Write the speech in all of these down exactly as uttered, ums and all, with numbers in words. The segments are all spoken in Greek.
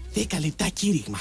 Δέκα λεπτά κήρυγμα.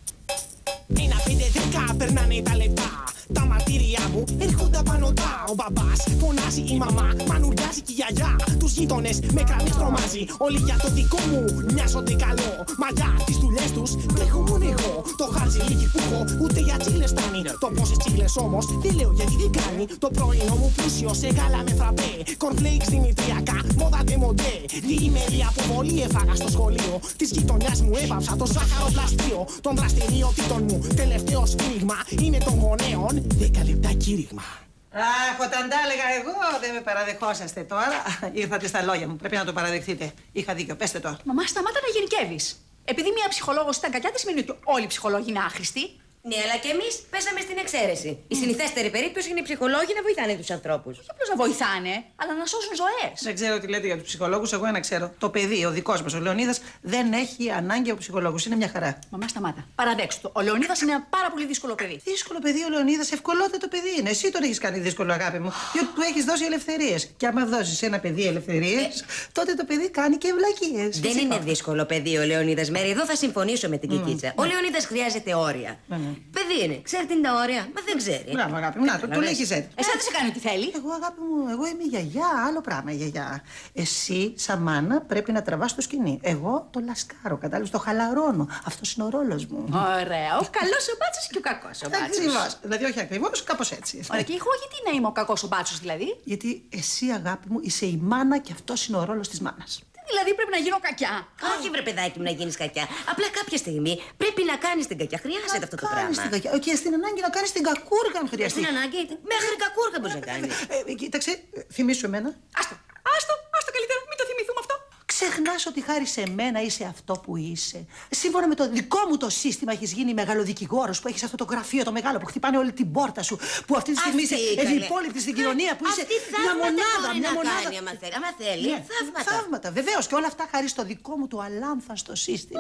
Ένα πέντε δέκα περνάνε τα λεπτά. Τα μαρτύρια μου έρχονται απανωτά. Ο μπαμπάς φωνάζει, η μαμά μανουριάζει και η γιαγιά. Τους γείτονες με κρανί τρομάζει. Όλοι για το δικό μου μοιάζονται καλό. Μα για τις δουλειές τους τρέχω μόνο εγώ. Το χάρτζι λίγη που έχω ούτε για τσίγλες φτάνει. Το πόσες τσίγλες όμως δεν λέω γιατί δεν κάνει. Το πρωινό μου πλούσιο σε γάλα με φραπέ. Κορνφλέιξ δημητριακά, μόδα ντεμοντέ. Διήμερη αποβολή έφαγα στο σχολείο. Της γειτονιάς μου έβαψα το ζάχαρο πλαστείο. Των δραστηριοτήτων μου τελευταίο σφίγμα είναι των γονέων. Δέκα λεπτά κήρυγμα. Αχ, όταν τα έλεγα εγώ, δεν με παραδεχόσαστε τώρα. Ήρθατε στα λόγια μου. Πρέπει να το παραδεχτείτε. Είχα δίκιο. Πέστε το. Μαμά, σταμάτα να γενικεύεις. Επειδή μία ψυχολόγος ήταν κακιά, δεν σημαίνει ότι όλοι οι ψυχολόγοι είναι άχρηστοι. Ναι, αλλά και εμείς πέσαμε στην εξαίρεση. Η συνηθέστερη περίπτωση είναι οι ψυχολόγοι να βοηθάνε τους ανθρώπους. Όχι απλώς να βοηθάνε, αλλά να σώσουν ζωές. Δεν ξέρω τι λέτε για τους ψυχολόγους. Εγώ ένα ξέρω. Το παιδί, ο δικός μας, ο Λεωνίδας, δεν έχει ανάγκη από ψυχολόγους. Είναι μια χαρά. Μαμά, σταμάτα. Παραδέξου το. Ο Λεωνίδας είναι ένα πάρα πολύ δύσκολο παιδί. Δύσκολο παιδί ο Λεωνίδας, ευκολότατο παιδί είναι. Εσύ τον έχεις κάνει δύσκολο, αγάπη μου. Διότι του έχεις δώσει ελευθερίες. Και άμα δώσεις ένα παιδί ελευθερίες, ε... τότε το παιδί κάνει και ευλακίες. Δεν είναι δύσκολο παιδί ο Λεωνίδας, Μέρη. Εδώ θα συμφωνήσω με την mm. Κικίτσα. Mm. Ο Λεωνίδας χρειάζεται όρια. Mm. Παιδί είναι. Ξέρει τι είναι τα όρια. Μα δεν ξέρει. Μπράβο, αγάπη μου. Να το, τον έχεις έτσι. Εσένα τι σε κάνει ό,τι θέλει. Εγώ, αγάπη μου, εγώ είμαι γιαγιά. Άλλο πράγμα η γιαγιά. Εσύ, σαν μάνα, πρέπει να τραβάς το σκηνή. Εγώ το λασκάρω. Κατάλαβες, το χαλαρώνω. Αυτό είναι ο ρόλος μου. Ωραία. Ο καλός ο μπάτσος και ο κακός ο μπάτσος. Ακριβώς. Δηλαδή, όχι ακριβώς, κάπως έτσι. Ωραία, και εγώ γιατί να είμαι ο κακός ο μπάτσος, δηλαδή. Γιατί εσύ, αγάπη μου, είσαι η μάνα και αυτό είναι ο ρόλος της μάνας. Δηλαδή πρέπει να γίνω κακιά. Όχι, βρε παιδάκι μου, να γίνεις κακιά. Απλά κάποια στιγμή πρέπει να κάνεις την κακιά. Χρειάζεται αυτό το πράγμα. Την και στην ανάγκη να κάνεις την κακούργα, αν χρειαστεί. Στην ανάγκη, μέχρι κακούργα μπορείς να κάνεις. Ε, κοίταξε, θυμίσου εμένα. Άστο, άστο, άστο καλύτερα, μην το θυμηθούμε αυτό. Ξεχνάς ότι χάρη σε μένα είσαι αυτό που είσαι. Σύμφωνα με το δικό μου το σύστημα έχεις γίνει μεγαλοδικηγόρος, που έχεις αυτό το γραφείο το μεγάλο που χτυπάνε όλη την πόρτα σου. Που αυτή τη στιγμή είσαι ευυπόληπτη στην κοινωνία, που είσαι μια μονάδα. Μια μονάδα. Άμα θέλει, θαύματα. Θαύματα, βεβαίως. Και όλα αυτά χάρη στο δικό μου το αλάνθαστο σύστημα.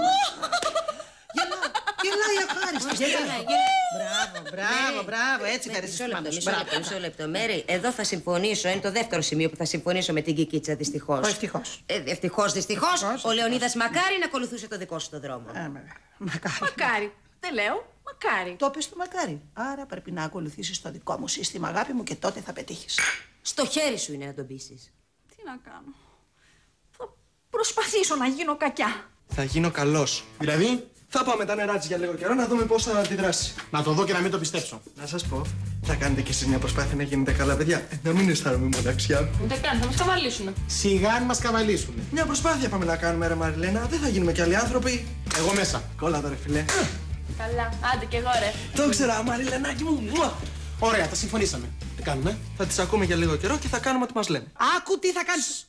Γελάει αχάριστα. Μπράβο, μπράβο, μπράβο. Έτσι χαρίστηκε. Μισό λεπτό. Μέρη, εδώ θα συμφωνήσω. Είναι το δεύτερο σημείο που θα συμφωνήσω με την Κικίτσα, δυστυχώς. Ευτυχώς. Ευτυχώς, δυστυχώς. Ο Λεωνίδας μακάρι να ακολουθούσε το δικό σου το δρόμο. Μακάρι. Μακάρι. Δεν λέω. Μακάρι. Το πες του μακάρι. Άρα πρέπει να ακολουθήσεις το δικό μου σύστημα, αγάπη μου, και τότε θα πετύχεις. Στο χέρι σου είναι να τον πείσεις. Τι να κάνω. Θα προσπαθήσω να γίνω κακιά. Θα γίνω καλός. Δηλαδή, θα πάω με τα νερά της για λίγο καιρό να δούμε πώς θα αντιδράσει. Να το δω και να μην το πιστέψω. Να σας πω, θα κάνετε κι εσείς μια προσπάθεια να γίνετε καλά παιδιά. Ε, να μην αισθάνομαι μοναξιά. Ούτε καν, θα μας καβαλήσουνε. Σιγά αν μας καβαλήσουνε. Μια προσπάθεια πάμε να κάνουμε, ρε Μαριλένα. Δεν θα γίνουμε κι άλλοι άνθρωποι. Εγώ μέσα. Κόλλα το, ρε φιλέ. Καλά, άντε κι εγώ, ρε. Το ήξερα, Μαριλενάκι μου. Ωραία, τα συμφωνήσαμε. Τι κάνουμε? Θα τις ακούμε για λίγο καιρό και θα κάνουμε ό,τι μας λένε. Άκου τι θα κάνεις.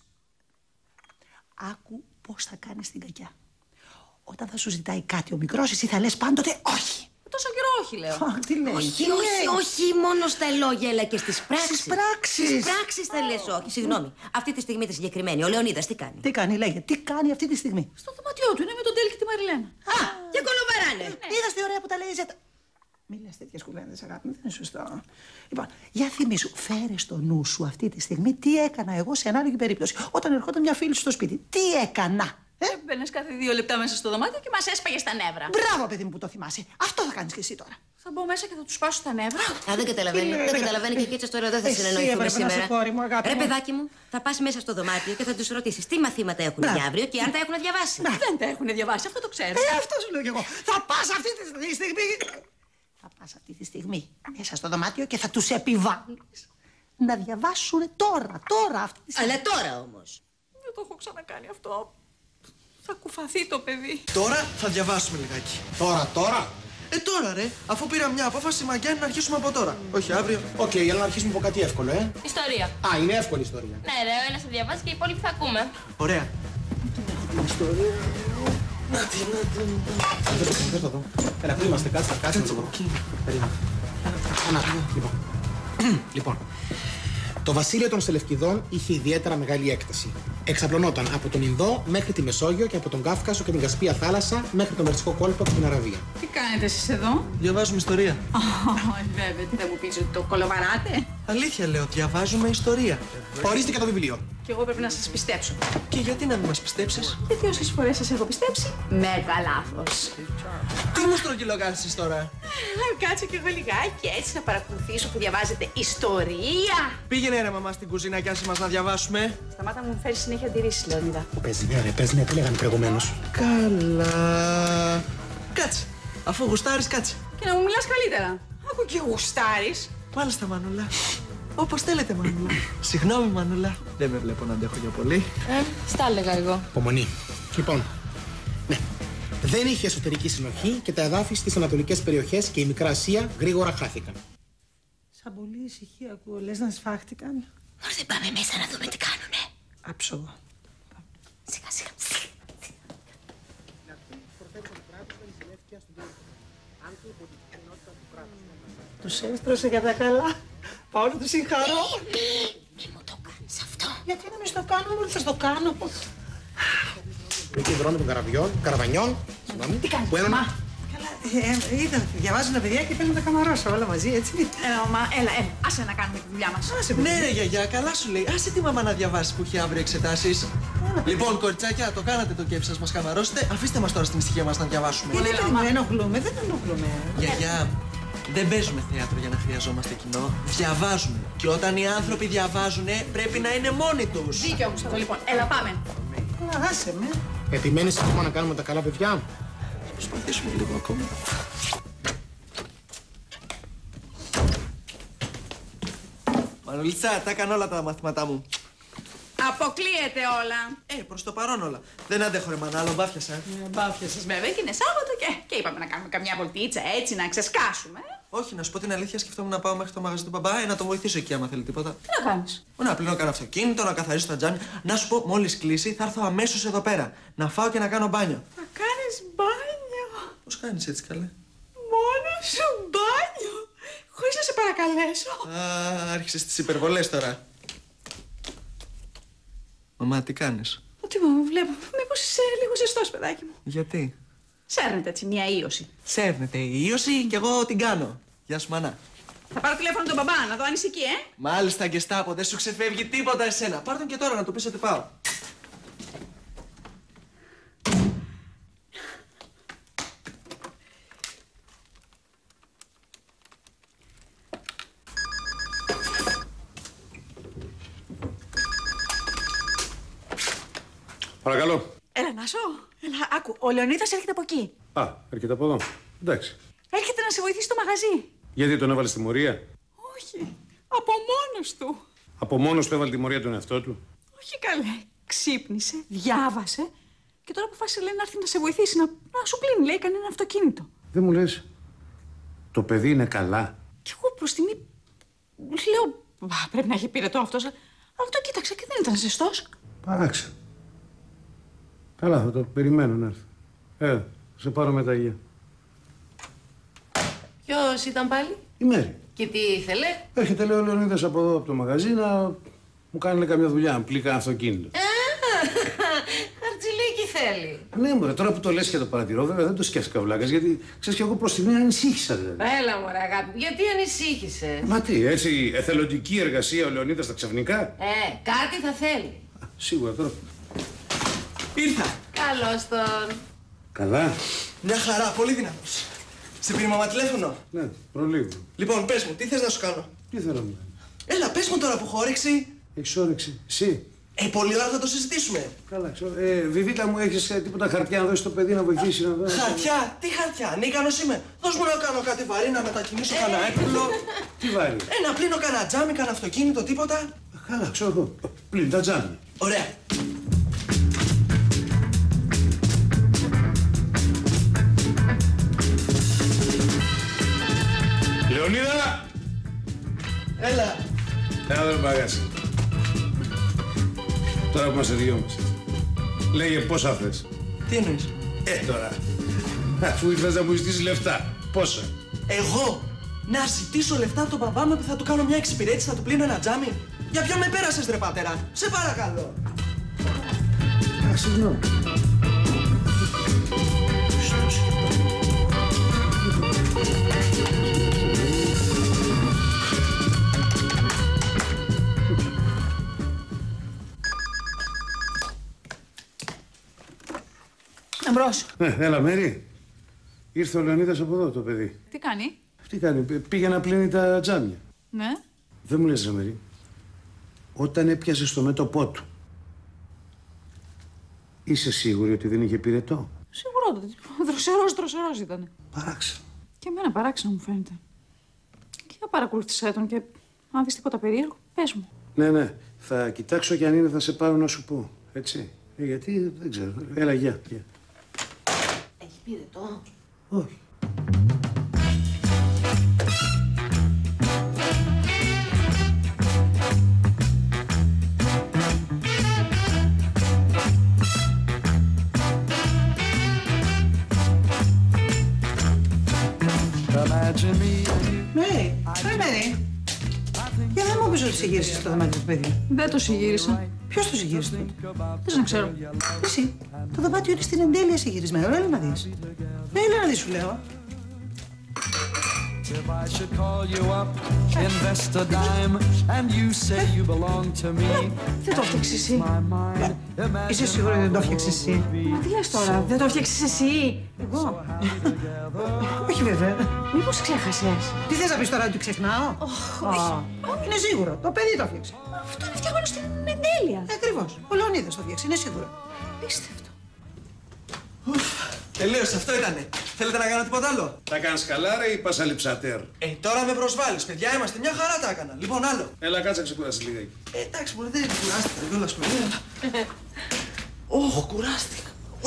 Άκου πώς θα κάνεις την κακιά. Όταν θα σου ζητάει κάτι ο μικρός, εσύ θα λες πάντοτε όχι. Τόσο καιρό όχι, λέω. Αχ, τι λέει. Όχι, όχι, όχι μόνο στα λόγια, αλλά και στις πράξεις. Στις πράξεις. Στις πράξεις θα λες όχι. Συγγνώμη. Αυτή τη στιγμή τη συγκεκριμένη, ο Λεωνίδας τι κάνει? Τι κάνει, λέγε, τι κάνει αυτή τη στιγμή? Στο δωμάτιό του είναι με τον Τέλη και τη Μαριλένα. Α, και κολοβαράνε. Είδες τι ωραία που τα λέει η Ζέτα. Μην λες τέτοιες κουβέντες, αγάπη μου, δεν είναι σωστό. Λοιπόν, για θυμίσου, φέρε στο νου σου αυτή τη στιγμή τι έκανα εγώ σε ανάλογη περίπτωση. Όταν ερχόταν μια φίλη σου στο σπίτι, τι έκανα. Ε, μπαίνες κάθε δύο λεπτά μέσα στο δωμάτιο και μας έσπαγες τα νεύρα. Μπράβο, παιδί μου, που το θυμάσαι. Αυτό θα κάνεις και εσύ τώρα. Θα μπω μέσα και θα του σπάσω τα νεύρα. Α, δεν καταλαβαίνει. Δεν καταλαβαίνει και Κίτσα τώρα δεν θα συνεννοηθούμε σήμερα. Ρε παιδάκι μου, θα πας μέσα στο δωμάτιο και θα τους ρωτήσεις τι μαθήματα έχουν για αύριο και αν τα έχουν διαβάσει. Δεν τα έχουν διαβάσει, αυτό το ξέρω. Ε, αυτό σου λέω κι εγώ. Θα πας αυτή τη στιγμή. Θα πας αυτή τη στιγμή μέσα στο δωμάτιο και θα τους επιβάλλεις να διαβάσουν τώρα, τώρα αυτή τη στιγμή. Αλλά τώρα όμως. Δεν το έχω ξανακάνει αυτό. Θα κουφαθεί το παιδί. Τώρα θα διαβάσουμε λιγάκι. Τώρα, τώρα. Ε, τώρα ρε, αφού πήρα μια απόφαση, μαγκιάνει να αρχίσουμε από τώρα. Όχι αύριο. Οκ, okay, αλλά να αρχίσουμε από κάτι εύκολο, ε. Ιστορία. Α, είναι εύκολη ιστορία. Ναι, ρε, ο ένας θα διαβάσει και οι υπόλοιποι θα ακούμε. Ωραία. Ιστορία. Να τη, να τη. Δεν το δω. Έλα, πού είμαστε, κάτσε, κάτσε να το βρω. Περίμενε. Ανάτα, λοιπόν. Λοιπόν. Το βασίλειο των Σελευκηδών είχε ιδιαίτερα μεγάλη έκταση. Εξαπλωνόταν από τον Ινδό μέχρι τη Μεσόγειο και από τον Κάφκασο και την Κασπία θάλασσα μέχρι τον Περσικό κόλπο και την Αραβία. Τι κάνετε εσείς εδώ? Διαβάζουμε ιστορία. Όχι, βέβαια, τι θα μου πεις ότι το κολοβαράτε? Αλήθεια λέω, διαβάζουμε ιστορία. Ορίστε και το βιβλίο. Και εγώ πρέπει να σας πιστέψω. Και γιατί να μην μας πιστέψεις? Γιατί όσες φορές σας έχω πιστέψει, μέγα λάθος. Τι μου στρογγυλοκάνησες τώρα? Κάτσε κι εγώ λιγάκι έτσι να παρακολουθήσω που διαβάζετε ιστορία. Πήγαινε ρε μαμά στην κουζίνα και άσε μας να διαβάσουμε. Σταμάτα μου φέρει συνέχεια αντιρρήσεις, Λεωνίδα. Παίζει ναι, ρε, παίζει ναι, τι λέγανε προηγουμένως. Καλά. Κάτσε. Αφού γουστάρεις, κάτσε. Και να μου μιλάς καλύτερα. Άκου και γουστάρεις. Μάλιστα, Μανούλα. Όπως θέλετε, Μανούλα. Συγγνώμη, Μανούλα. Δεν με βλέπω να αντέχω για πολύ. Ε, στα έλεγα εγώ. Υπομονή. Λοιπόν, ναι. Δεν είχε εσωτερική συνοχή και τα εδάφη στις ανατολικές περιοχές και η Μικρά Ασία γρήγορα χάθηκαν. Σαν πολύ ησυχία ακούω. Λες να σφάχτηκαν. Μωρέ, δεν πάμε μέσα να δούμε τι κάνουνε. Άψογο. Σιγά, σιγά. Τους έστρωσε για τα καλά. Πάω να τους συγχαρώ. Μη μου το κάνεις αυτό. Γιατί να μην στο κάνω, μόνο θα στο κάνω. Εκεί δρόμοι των καραβιών, καραβανιών. Συγγνώμη. Τι κάνεις, που έμενα- μαμά? Καλά, ε, ε, είδα, διαβάζουν τα παιδιά και θέλω να τα καμαρώσω όλα μαζί, έτσι. Έλα, μαμά, έλα, έλα. Άσε να κάνουμε τη δουλειά μας. Άσε, Ναι, ρε γιαγιά, καλά σου λέει. Άσε τη μαμά να διαβάσει που έχει αύριο εξετάσεις. Λοιπόν, κοριτσάκια, το κάνατε το κέφι σας, μας χαμαρώσετε. Αφήστε μας τώρα στην ησυχία μας να διαβάσουμε. Γιατί Έλα, δεν μαμά. ενοχλούμε, δεν ενοχλούμε. Γιαγιά, δεν παίζουμε θέατρο για να χρειαζόμαστε κοινό. Διαβάζουμε. Και όταν οι άνθρωποι διαβάζουν, πρέπει να είναι μόνοι τους. Δίκιο μου αυτό, λοιπόν. Έλα, πάμε. Καλά, άσε με. Επιμένεις ακόμα να κάνουμε τα καλά παιδιά. Προσπαθήσουμε λίγο ακόμα. Μανουλίτσα, τα έκανα όλα τα μαθήματά μου. Αποκλείεται όλα. Ε, προς το παρόν όλα. Δεν αντέχω ρε μάνα, άλλο μπάφιασα. Μπάφιασες βέβαια και είναι Σάββατο και, και είπαμε να κάνουμε καμιά βολτίτσα έτσι να ξεσκάσουμε. Όχι, να σου πω την αλήθεια, σκεφτόμουν να πάω μέχρι το μαγαζί του μπαμπά ε, να το βοηθήσω εκεί άμα θέλει τίποτα. Τι να κάνεις? Να πλύνω κανένα αυτοκίνητο, να καθαρίσω τα τζάμια. Να σου πω, μόλις κλείσει, θα έρθω αμέσως εδώ πέρα. Να φάω και να κάνω μπάνιο. Να κάνεις μπάνιο. Πώς κάνεις έτσι, καλέ? Μόνο σου μπάνιο. Χωρίς να σε παρακαλέσω. Α, άρχισες τις υπερβολές τώρα. Μαμά, τι κάνεις? Τι μαμά, βλέπω. Μήπως είσαι λίγο ζεστός, παιδάκι μου. Γιατί? Σέρνεται έτσι μια ίωση. Σέρνεται η ίωση και εγώ την κάνω. Γεια σου, μανά. Θα πάρω τηλέφωνο τον μπαμπά, να δω αν είσαι εκεί, ε. Μάλιστα, Γκεστάπο, δεν σου ξεφεύγει τίποτα εσένα. Πάρ' τον και τώρα να του πεις ότι πάω. Παρακαλώ. Έλα, Νάσο. Έλα, άκου. Ο Λεωνίδας έρχεται από εκεί. Α, έρχεται από εδώ. Εντάξει. Έρχεται να σε βοηθήσει στο μαγαζί. Γιατί τον έβαλε στη μορία? Όχι. Από μόνος του. Από μόνος του έβαλε τη μορία τον εαυτό του. Όχι καλέ. Ξύπνησε, διάβασε και τώρα αποφάσισε λέει, να έρθει να σε βοηθήσει να, να σου πλύνει, λέει, κανένα αυτοκίνητο. Δεν μου λες, το παιδί είναι καλά? Κι εγώ προς τιμή λέω, «Μπα, πρέπει να έχει πυρετό αυτός, αλλά το κοίταξα και δεν ήταν ζεστός». Παράξε. Καλά, θα το περιμένω να έρθει. Ε, σε πάρω μεταγεία. Ποιος ήταν πάλι? Η Μέρη. Και τι ήθελε? Έρχεται, λέει, ο Λεωνίδας από εδώ, από το μαγαζί, να μου κάνει λέει, καμιά δουλειά, να πλύει κανένα αυτοκίνητο. Χαρτζηλίκι θέλει. Ναι, μωρέ, τώρα που το λες και το παρατηρώ, βέβαια δεν το σκέφτηκα βλάκας, γιατί ξέρεις κι εγώ προς στιγμή ανησύχησα, δηλαδή. Έλα, μωρέ, αγάπη μου, γιατί ανησύχησε? Μα τι, έτσι, εθελοντική εργασία ο Λεωνίδας τα ξαφνικά. Ε, κάτι θα θέλει. Α, σίγουρα τώρα. Ήρθα. Καλώς τον. Καλά. Μια χαρά, πολύ δυνατός. Σε πήρε μαμά τηλέφωνο? Ναι, προλίγο. Λοιπόν, πες μου, τι θες να σου κάνω? Τι θέλω να μου κάνει? Έλα, πες μου τώρα που έχω όρεξη. Έχεις όρεξη, εσύ? Ε, πολύ ώρα θα το συζητήσουμε. Καλά, ξέρω. Ε, Βιβίτα μου, έχεις ε, τίποτα χαρτιά να δώσεις στο παιδί να βοηθήσει να δώσει? Χαρτιά, τι χαρτιά, ανίκανος είμαι. Δώσ' μου να κάνω κάτι βαρύ, να μετακινήσω κανένα έπιπλο. Τι βάρη? Ε, να πλύνω κανένα τζάμι, κανένα αυτοκίνητο, τίποτα. Καλά, ξέρω εγώ. Πλύνει τα τζάμι. Ωραία. Λεωνίδα! Έλα. Έλα, δεν παγάσει. Τώρα που είμαστε δυο μας. Λέγε πόσα θες? Τι εννοείς? Ε, τώρα. Αφού ήρθες να μου ζητήσεις λεφτά. Πόσα? Εγώ να ζητήσω λεφτά από τον μπαμπά μου που θα του κάνω μια εξυπηρέτηση, θα του πλύνω ένα τζάμι. Για ποιον με πέρασες ρε πατέρα? Σε παρακαλώ. Α, συγγνώμη. Εμπρός. Ναι, έλα, Μέρη. Ήρθε ο Λεωνίδας από εδώ το παιδί. Τι κάνει? Τι κάνει, πήγε να πλύνει τα τζάμια. Ναι. Δεν μου λες, ρε Μέρη. Όταν έπιασε στο μέτωπό του, είσαι σίγουρη ότι δεν είχε πυρετό? Σίγουρα. Δροσερός, δροσερός ήταν. Παράξενο. Και εμένα παράξενο μου φαίνεται. Και θα παρακολούθησα τον και αν δεις τίποτα περίεργο, πες μου. Ναι, ναι. Θα κοιτάξω και αν είναι θα σε πάρω να σου πω. Έτσι. Ε, γιατί δεν ξέρω. Έλα, γεια. γεια. Έχει πυρετό? Όχι. Μέρη, ρε Μέρη. Για δεν μου πεις ότι συγγύρισες το δωμάτιο του παιδί. Δεν το συγγύρισα. Ποιος το συγγύρισε? Δεν να ξέρω. Εσύ. Το δωμάτιο είναι στην εντέλεια συγγυρισμένο. Έλα να δεις. Έλα να δεις, σου λέω. If I should call you up, invest a dime, and you say you belong to me. Δεν το έφτιαξες εσύ. Είσαι σίγουρη ότι δεν το έφτιαξες εσύ? Μα τι λες τώρα, δεν το έφτιαξες εσύ? Εγώ? Όχι βέβαια. Μήπως ξέχασες? Τι θες να πεις τώρα, ότι ξεχνάω? Είναι σίγουρο. Το παιδί το έφτιαξε. Αυτό είναι φτιαγμένο στην εντέλεια. Ακριβώς. Ο Λεωνίδας το έφτιαξε, είναι σίγουρο. Πίστευτο. Τελείωσε, αυτό ήτανε. Θέλετε να κάνω τίποτα άλλο? Τα κάνεις καλά, ρε, ή πας αλειψατέρ? Ε, τώρα με προσβάλλεις, παιδιά, είμαστε μια χαρά τα έκανα. Λοιπόν, άλλο. Έλα, κάτσε να ξεκουράσεις λίγα. Ε, εντάξει, μπορεί, δεν κουράστηκα κιόλας, παιδιά. Ωχ, κουράστηκα.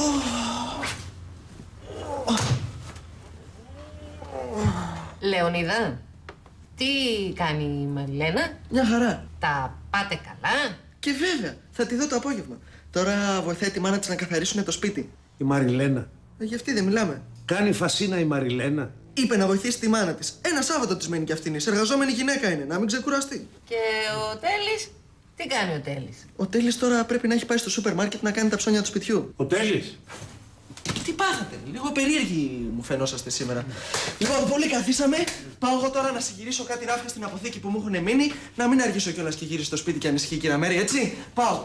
Λεωνίδα, τι κάνει η Μαριλένα? Μια χαρά. Τα πάτε καλά? Και βέβαια, θα τη δω το απόγευμα. Τώρα βοηθάει τη μάνα της να καθαρίσουν το σπίτι. Η Μαριλένα. Ε, για αυτή δεν μιλάμε. Κάνει φασίνα η Μαριλένα. Είπε να βοηθήσει τη μάνα της. Ένα Σάββατο της μένει κι αυτήν. Εργαζόμενη γυναίκα είναι, να μην ξεκουραστεί. Και ο Τέλης, τι κάνει ο Τέλης? Ο Τέλης τώρα πρέπει να έχει πάει στο σούπερ μάρκετ να κάνει τα ψώνια του σπιτιού. Ο Τέλης. Τι πάθατε, λίγο περίεργοι μου φαινόσαστε σήμερα. Λοιπόν, πολύ καθίσαμε. Πάω εγώ τώρα να συγκυρίσω κάτι ράφια στην αποθήκη που μου έχουν μείνει. Να μην αργήσω κιόλας και γυρίσει στο σπίτι και ανησυχεί η κυρία Μέρη, έτσι. Πάω.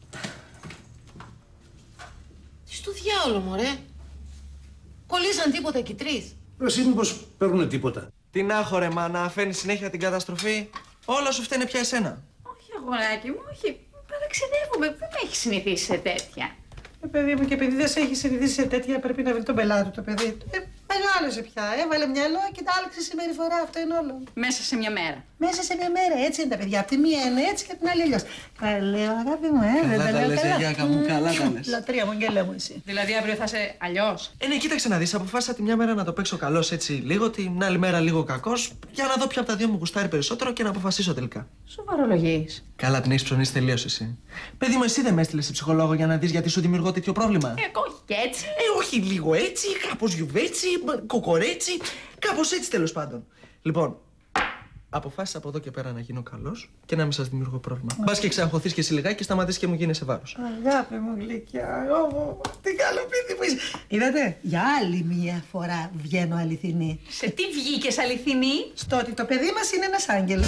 Τι στο διάολο, μωρέ. Κολλήσαν τίποτα εκεί τρεις? Εσύ μήπως παίρνουνε τίποτα? Τι να έχω ρε μάνα, φαίνει συνέχεια την καταστροφή. Όλα σου φταίνε πια εσένα. Όχι, αγοράκι μου, όχι. Παραξενεύομαι. Δεν με έχει συνηθίσει σε τέτοια. Ε, παιδί μου, και επειδή δεν σε έχει συνηθίσει σε τέτοια, πρέπει να βρει τον πελάτη του το παιδί. Ε, μεγάλωσε πια. Έβαλε μυαλό και τα άλλαξε συμπεριφορά. Αυτό είναι όλο. Μέσα σε μια μέρα. Μέσα σε μια μέρα. Έτσι είναι τα παιδιά. Από τη μία είναι έτσι και από την άλλη αλλιώς. Καλέ, αγάπη μου, ε, δεν τα λέω καλά. Γιάκα μου, καλά τα λες. Λατρεία μου, γκέλα μου εσύ. Δηλαδή αύριο θα είσαι αλλιώς? Ε, ναι, κοίταξε να δεις. Αποφάσισα τη μια μέρα να το παίξω καλός έτσι λίγο, την άλλη μέρα λίγο κακός, για να δω ποια από τα δύο μου γουστάρει περισσότερο και να αποφασίσω τελικά. Σοβαρολογείς? Καλά, την έχεις ψωνίσει τελείως εσύ. Παιδί μου, εσύ δεν με έστειλες σε ψυχολόγο για να δεις γιατί σου δημιουργώ τέτοιο πρόβλημα? Εγώ και έτσι. Ε, όχι λίγο έτσι, κάπως γιουβέτσι, κοκορέτσι, κάπως έτσι τέλος πάντων. Λοιπόν, αποφάσισα από εδώ και πέρα να γίνω καλός και να μην σας δημιουργώ πρόβλημα. Μπας και ξαγχωθείς και εσύ λιγάκι και σταματήσεις και μου γίνεσαι βάρος. Αγάπη μου γλυκιά, εγώ, τι καλό παιδί που είσαι. Είδατε, για άλλη μία φορά βγαίνω αληθινή. Σε τι βγήκες αληθινή? Στο ότι το παιδί μας είναι ένας άγγελος.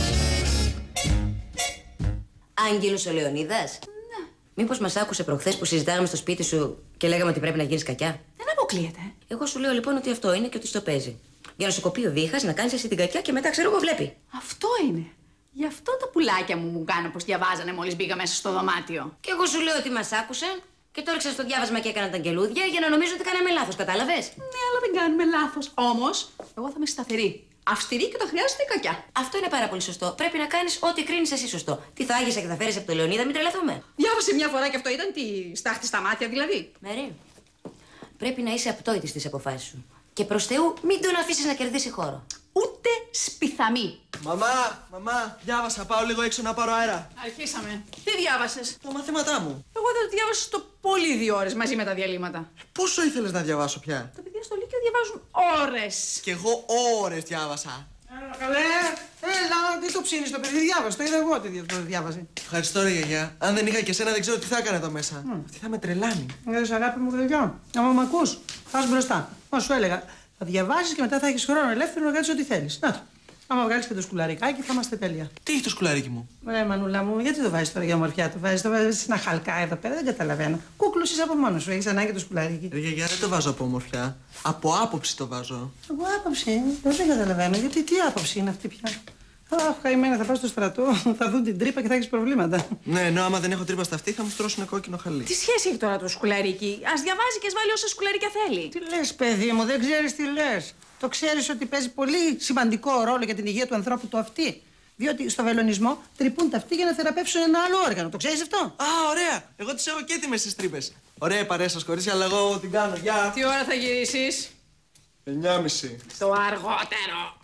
Άγγελος ο Λεωνίδας? Ναι. Μήπως μας άκουσε προχθές που συζητάγαμε στο σπίτι σου και λέγαμε ότι πρέπει να γίνεις κακιά? Δεν αποκλείεται. Εγώ σου λέω λοιπόν ότι αυτό είναι και ότι στο παίζει. Για να σου κοπεί ο δίχας, να κάνεις εσύ την κακιά και μετά ξέρω εγώ βλέπει. Αυτό είναι. Γι' αυτό τα πουλάκια μου μου κάνουν πως διαβάζανε μόλις μπήκα μέσα στο δωμάτιο. Και εγώ σου λέω ότι μας άκουσε και το έριξα στο διάβασμα και έκανα τα αγγελούδια για να νομίζω ότι κάναμε λάθος, κατάλαβες? Ναι, αλλά δεν κάνουμε λάθος. Όμως, εγώ θα είμαι σταθερή. Αυστηρή και το χρειάζεται η κακιά. Αυτό είναι πάρα πολύ σωστό. Πρέπει να κάνεις ό,τι κρίνεις εσύ σωστό. Τι θα άγγισα και θα φέρεις από το Λεωνίδα, μην τρελαθούμε. Διάβασε μια φορά και αυτό ήταν τι στάχτη στα μάτια δηλαδή. Μέρη, πρέπει να είσαι απτόητη στις αποφάσεις σου. Και προς Θεού, μην τον αφήσεις να κερδίσει χώρο. Ούτε σπιθαμή. Μαμά, μαμά, διάβασα. Πάω λίγο έξω να πάρω αέρα. Αρχίσαμε. Τι διάβασες? Τα μαθήματά μου. Εγώ δεν το διάβασα στο πολύ δύο ώρες μαζί με τα διαλύματα. Πόσο ήθελες να διαβάσω πια? Τα παιδιά στο Λύκειο διαβάζουν ώρες. Κι εγώ ώρες διάβασα. Έλα, καλέ. Έλα, τι το ψήνεις το παιδί, διάβασε. Το είδα εγώ ότι το διάβασε. Ευχαριστώ, ρε γιαγιά. Αν δεν είχα και σένα, δεν ξέρω τι θα έκανε εδώ μέσα. Mm. Αυτή θα με τρελάνει. Είδες, αγάπη μου, παιδιά. Άμα μ' ακούς, πας μπροστά. Μα σου έλεγα, θα διαβάσεις και μετά θα έχεις χρόνο ελεύθερο να κάνεις ό,τι θέλεις. Να το. Άμα βγάλεις και το σκουλαρικάκι, θα είμαστε τέλεια. Τι έχει το σκουλαρίκι μου? Ρε Μανούλα μου, γιατί το βάζεις τώρα για ομορφιά? Το βάζεις, το βάζεις ένα χαλκά εδώ πέρα, δεν καταλαβαίνω. Κούκλος είσαι από μόνος σου, έχεις ανάγκη το σκουλαρίκι. Ρε γιαγιά, δεν το βάζω από ομορφιά. Από άποψη το βάζω. Από άποψη, δεν καταλαβαίνω. Γιατί τι άποψη είναι αυτή πια? Αχ, καημένα, θα πάω στο στρατό, θα δουν την τρύπα και θα έχεις προβλήματα. Ναι, ενώ άμα δεν έχω τρύπα στα αυτή θα μου στρώσουν κόκκινο χαλί. Τι σχέση έχει τώρα το σκουλαρίκι? Ας διαβάζει και ας βάλει όσα σκουλαρίκια θέλει. Τι λες, παιδί μου, δεν ξέρεις τι λες. Το ξέρεις ότι παίζει πολύ σημαντικό ρόλο για την υγεία του ανθρώπου το αυτή. Διότι στο βελονισμό τρυπούν τα αυτή για να θεραπεύσουν ένα άλλο όργανο. Το ξέρεις αυτό? Α, ωραία! Εγώ τις έχω και έτοιμες τις τρύπες. Ωραία παρέα σας, κορίτσια, αλλά εγώ την κάνω. Γεια! Τι ώρα θα γυρίσεις? Εννιά και μισή. Το αργότερο.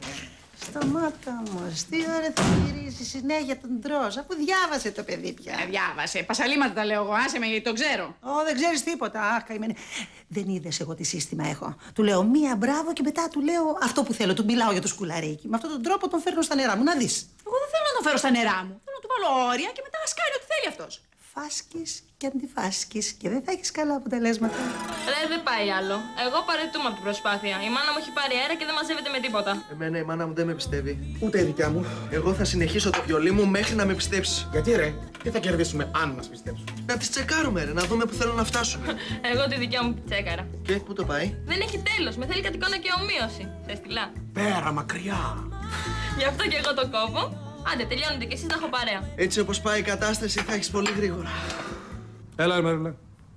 Σταμάτα όμως, τι ώρα θα γυρίσει συνέχεια τον τρως, αφού διάβασε το παιδί πια. Ε, διάβασε. Πασαλήματα τα λέω εγώ, άσε με γιατί το ξέρω. Ω, δεν ξέρεις τίποτα. Αχ, καημένη. Δεν είδες εγώ τι σύστημα έχω. Του λέω μία μπράβο και μετά του λέω αυτό που θέλω. Του μιλάω για το σκουλαρίκι. Με αυτόν τον τρόπο τον φέρνω στα νερά μου, να δεις. Εγώ δεν θέλω να τον φέρω στα νερά μου. Θέλω να του βάλω όρια και μετά ας κάνει ό,τι θέλει αυτός. Φάσκεις και αντιφάσκεις και δεν θα έχεις καλά αποτελέσματα. Ρε, δεν πάει άλλο. Εγώ παρετούμαι από την προσπάθεια. Η μάνα μου έχει πάρει αέρα και δεν μαζεύεται με τίποτα. Εμένα η μάνα μου δεν με πιστεύει. Ούτε η δικιά μου. Εγώ θα συνεχίσω το βιολί μου μέχρι να με πιστέψει. Γιατί ρε, τι θα κερδίσουμε αν μας πιστέψουν? Να τις τσεκάρουμε, ρε, να δούμε που θέλουν να φτάσουν. Εγώ τη δικιά μου τη τσέκαρα. Και πού το πάει? Δεν έχει τέλος. Με θέλει κατ' εικόνα και ομοίωση. Θες τυλά? Πέρα, μακριά. Γι' αυτό και εγώ το κόβω. Άντε, τελειώνετε κι εσείς να έχω παρέα. Έτσι όπως πάει η κατάσταση θα έχεις πολύ γρήγορα. Έλα, ρε Μαρίλα.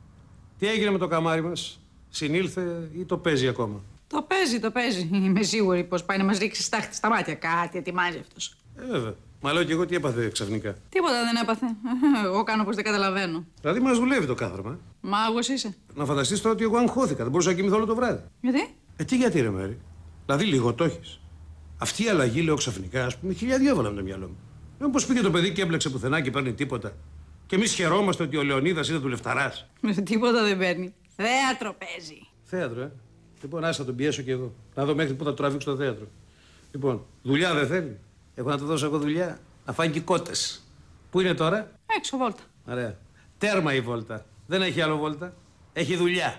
Τι έγινε με το καμάρι μας? Συνήλθε ή το παίζει ακόμα? Το παίζει, το παίζει. Είμαι σίγουρη πως πάει να μας ρίξει στάχτη στα μάτια. Κάτι ετοιμάζει αυτός. Ε, βέβαια. Μα λέω κι εγώ τι έπαθε ξαφνικά. Τίποτα δεν έπαθε. Εγώ κάνω πως δεν καταλαβαίνω. Δηλαδή μας δουλεύει το κάθαρμα. Μάγος είσαι. Να φανταστείς τώρα ότι εγώ αγχώθηκα. Δεν μπορούσα να κοιμηθώ όλο το βράδυ. Γιατί? Ε, τι γιατί ρε Μέρη? Δηλαδή λίγο το έχεις. Αυτή η αλλαγή, λέω ξαφνικά, ας πούμε, χιλιάδια έβαλα με το μυαλό μου. Δεν πως πήγε το παιδί και έμπλεξε πουθενά και παίρνει τίποτα. Και εμείς χαιρόμαστε ότι ο Λεωνίδας είναι δουλευταράς. Με τίποτα δεν παίρνει. Θέατρο παίζει. Θέατρο, ε. Λοιπόν, άσε να τον πιέσω κι εγώ. Να δω μέχρι πού θα το τραβήξω το θέατρο. Λοιπόν, δουλειά δεν θέλει. Έχω να του δώσω εγώ δουλειά. Να φάει και κότες. Πού είναι τώρα? Έξω βόλτα. Ωραία. Τέρμα η βόλτα. Δεν έχει άλλο βόλτα. Έχει δουλειά.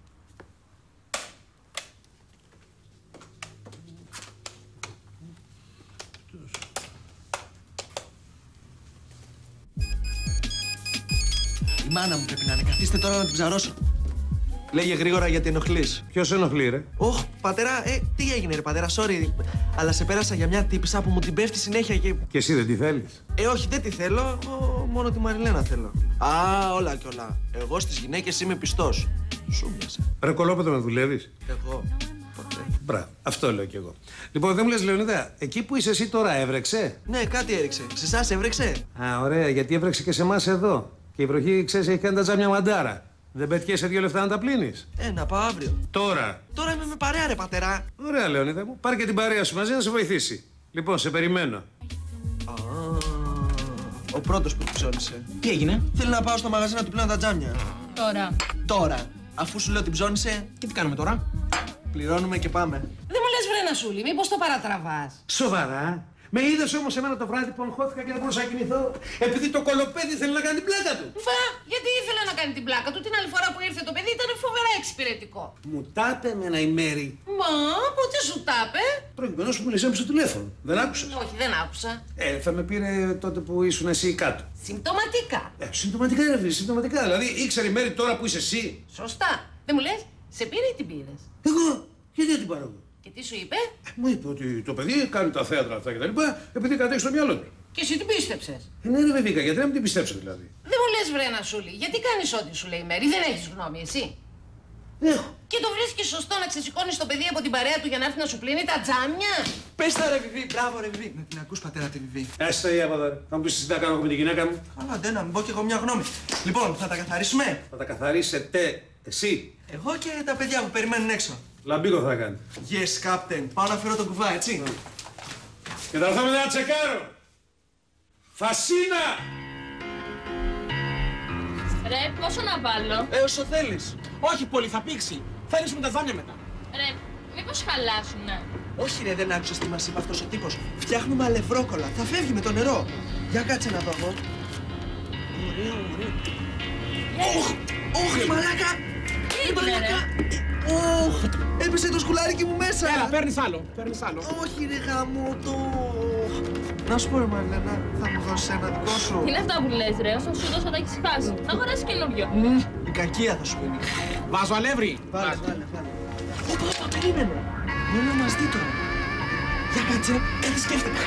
Η μάνα μου πρέπει να είναι. Καθίστε τώρα να την ψαρώσω. Λέγε γρήγορα γιατί ενοχλείς. Ποιος ενοχλεί, ρε? Ωχ, πατέρα, ε, τι έγινε, ρε πατέρα, sorry. Αλλά σε πέρασα για μια τύπισσα που μου την πέφτει συνέχεια και. Και εσύ δεν τη θέλεις? Ε, όχι, δεν τη θέλω. Εγώ μόνο τη Μαριλένα θέλω. Α, όλα κι όλα. Εγώ στις γυναίκες είμαι πιστός. Σου μοιάζε. Ρε κολόπεδο να δουλεύεις? Εγώ. Ποτέ. Μπράβο, αυτό λέω κι εγώ. Λοιπόν, δεν μου λες, Λεωνίδα, εκεί που είσαι εσύ τώρα έβρεξε? Ναι, κάτι έριξε. Σε εσάς έβρεξε? Α, ωραία, γιατί έβρεξε και σε εμάς εδώ. Και η βροχή, ξέρεις, έχει κάνει τα τζάμια μαντάρα. Δεν πετυχαίνεις σε δύο λεφτά να τα πλύνεις? Ε, να πάω αύριο. Τώρα. Τώρα είμαι με παρέα, ρε πατέρα. Ωραία, Λεωνίδα μου. Πάρε και την παρέα σου μαζί να σε βοηθήσει. Λοιπόν, σε περιμένω. Α, ο πρώτος που του ψώνισε. Τι έγινε? Θέλει να πάω στο μαγαζί να του πλύνω τα τζάμια. Τώρα. Τώρα. Αφού σου λέω την ψώνισε, Και τι κάνουμε τώρα? πληρώνουμε και πάμε. Δεν μου λες βρε Νασούλη, μήπως το παρατραβάς? Σοβαρά? Με είδες όμως εμένα το βράδυ που αγχώθηκα και δεν μπορούσα να κοιμηθώ? Επειδή το κολοπέδι θέλει να κάνει την πλάκα του. Βα, γιατί ήθελε να κάνει την πλάκα του. Την άλλη φορά που ήρθε το παιδί ήταν φοβερά εξυπηρετικό. Μου τα είπε εμένα η Μέρη. Μα, πότε σου τα είπε? Προηγουμένως που λυσέμψε στο τηλέφωνο. Δεν άκουσες? Όχι, δεν άκουσα. Ε, θα με πήρε τότε που ήσουν εσύ κάτω. Συμπτωματικά. Ε, συμπτωματικά ρε φίλε, συμπτωματικά. Δηλαδή ήξερε η Μέρη τώρα που είσαι εσύ. Σωστά. Δεν μου λες, σε πήρε ή την πήρες? Εγώ, γιατί δεν την πάρω εγώ? Και τι σου είπε? Μου είπε ότι το παιδί κάνει τα θέατρα αυτά κτλ. Επειδή κατέχει στο μυαλό του. Και εσύ την πίστεψες? Ε, ναι, ρε Βεβίκα, γιατί να μην την πιστέψω δηλαδή. Δεν μου λες βρε Νασούλη, γιατί κάνεις ό,τι σου λέει η Μέρη, δεν έχεις γνώμη εσύ? Έχω. Και το βρίσκεις σωστό να ξεσηκώνεις το παιδί από την παρέα του για να έρθει να σου πλύνει τα τζάμια? Πες τα ρε Βιβί, μπράβο ρε Βιβί. Να την ακούς πατέρα τη Βιβί. Έστε η άπαδα. Θα μου πεις τι να κάνω εγώ με τη γυναίκα μου. Αλλά ντε, να μην πω κι εγώ μια γνώμη. Λοιπόν, θα τα καθαρίσουμε. Θα τα καθαρίσετε εσύ. Εγώ και τα παιδιά που περιμένουν έξω. Λαμπίκο θα κάνει. Yes, Captain. Πάω να φέρω τον κουβά, έτσι. Και θα έρθω μετά να τσεκάρω. Φασίνα! Ρε, πόσο να βάλω? Ε, όσο θέλεις. Όχι πολύ, θα πήξει. Θα ρίξουμε τα τζάμια μετά. Ρε, μήπως χαλάσουνε? Όχι ρε, δεν άκουσες τι μας είπε αυτός ο τύπος. Φτιάχνουμε αλευρόκολλα. Θα φεύγει με το νερό. Για κάτσε να δω εγώ. Ωραίο, ωραίο. Όχ, όχ, μαλάκα. Τι έγινε, ρε? Ωχ, έπεσε το σκουλάρικι μου μέσα. Έλα, παίρνεις άλλο, παίρνεις άλλο. Όχι ρε γαμώτο. Να σου πω ρε Μαριλένα, θα μου δώσεις ένα δικό σου. Είναι αυτά που λες ρε, όσο σου δώσω τα έχεις χάσει. Να αγοράσεις καινούριο. Η κακία θα σου πει. Βάζω αλεύρι. Βάλε, βάλε, βάλε. Όπα, όπα, περίμενε. Μην να μας δει τώρα. Για κάτσε, κάτι σκέφτεται.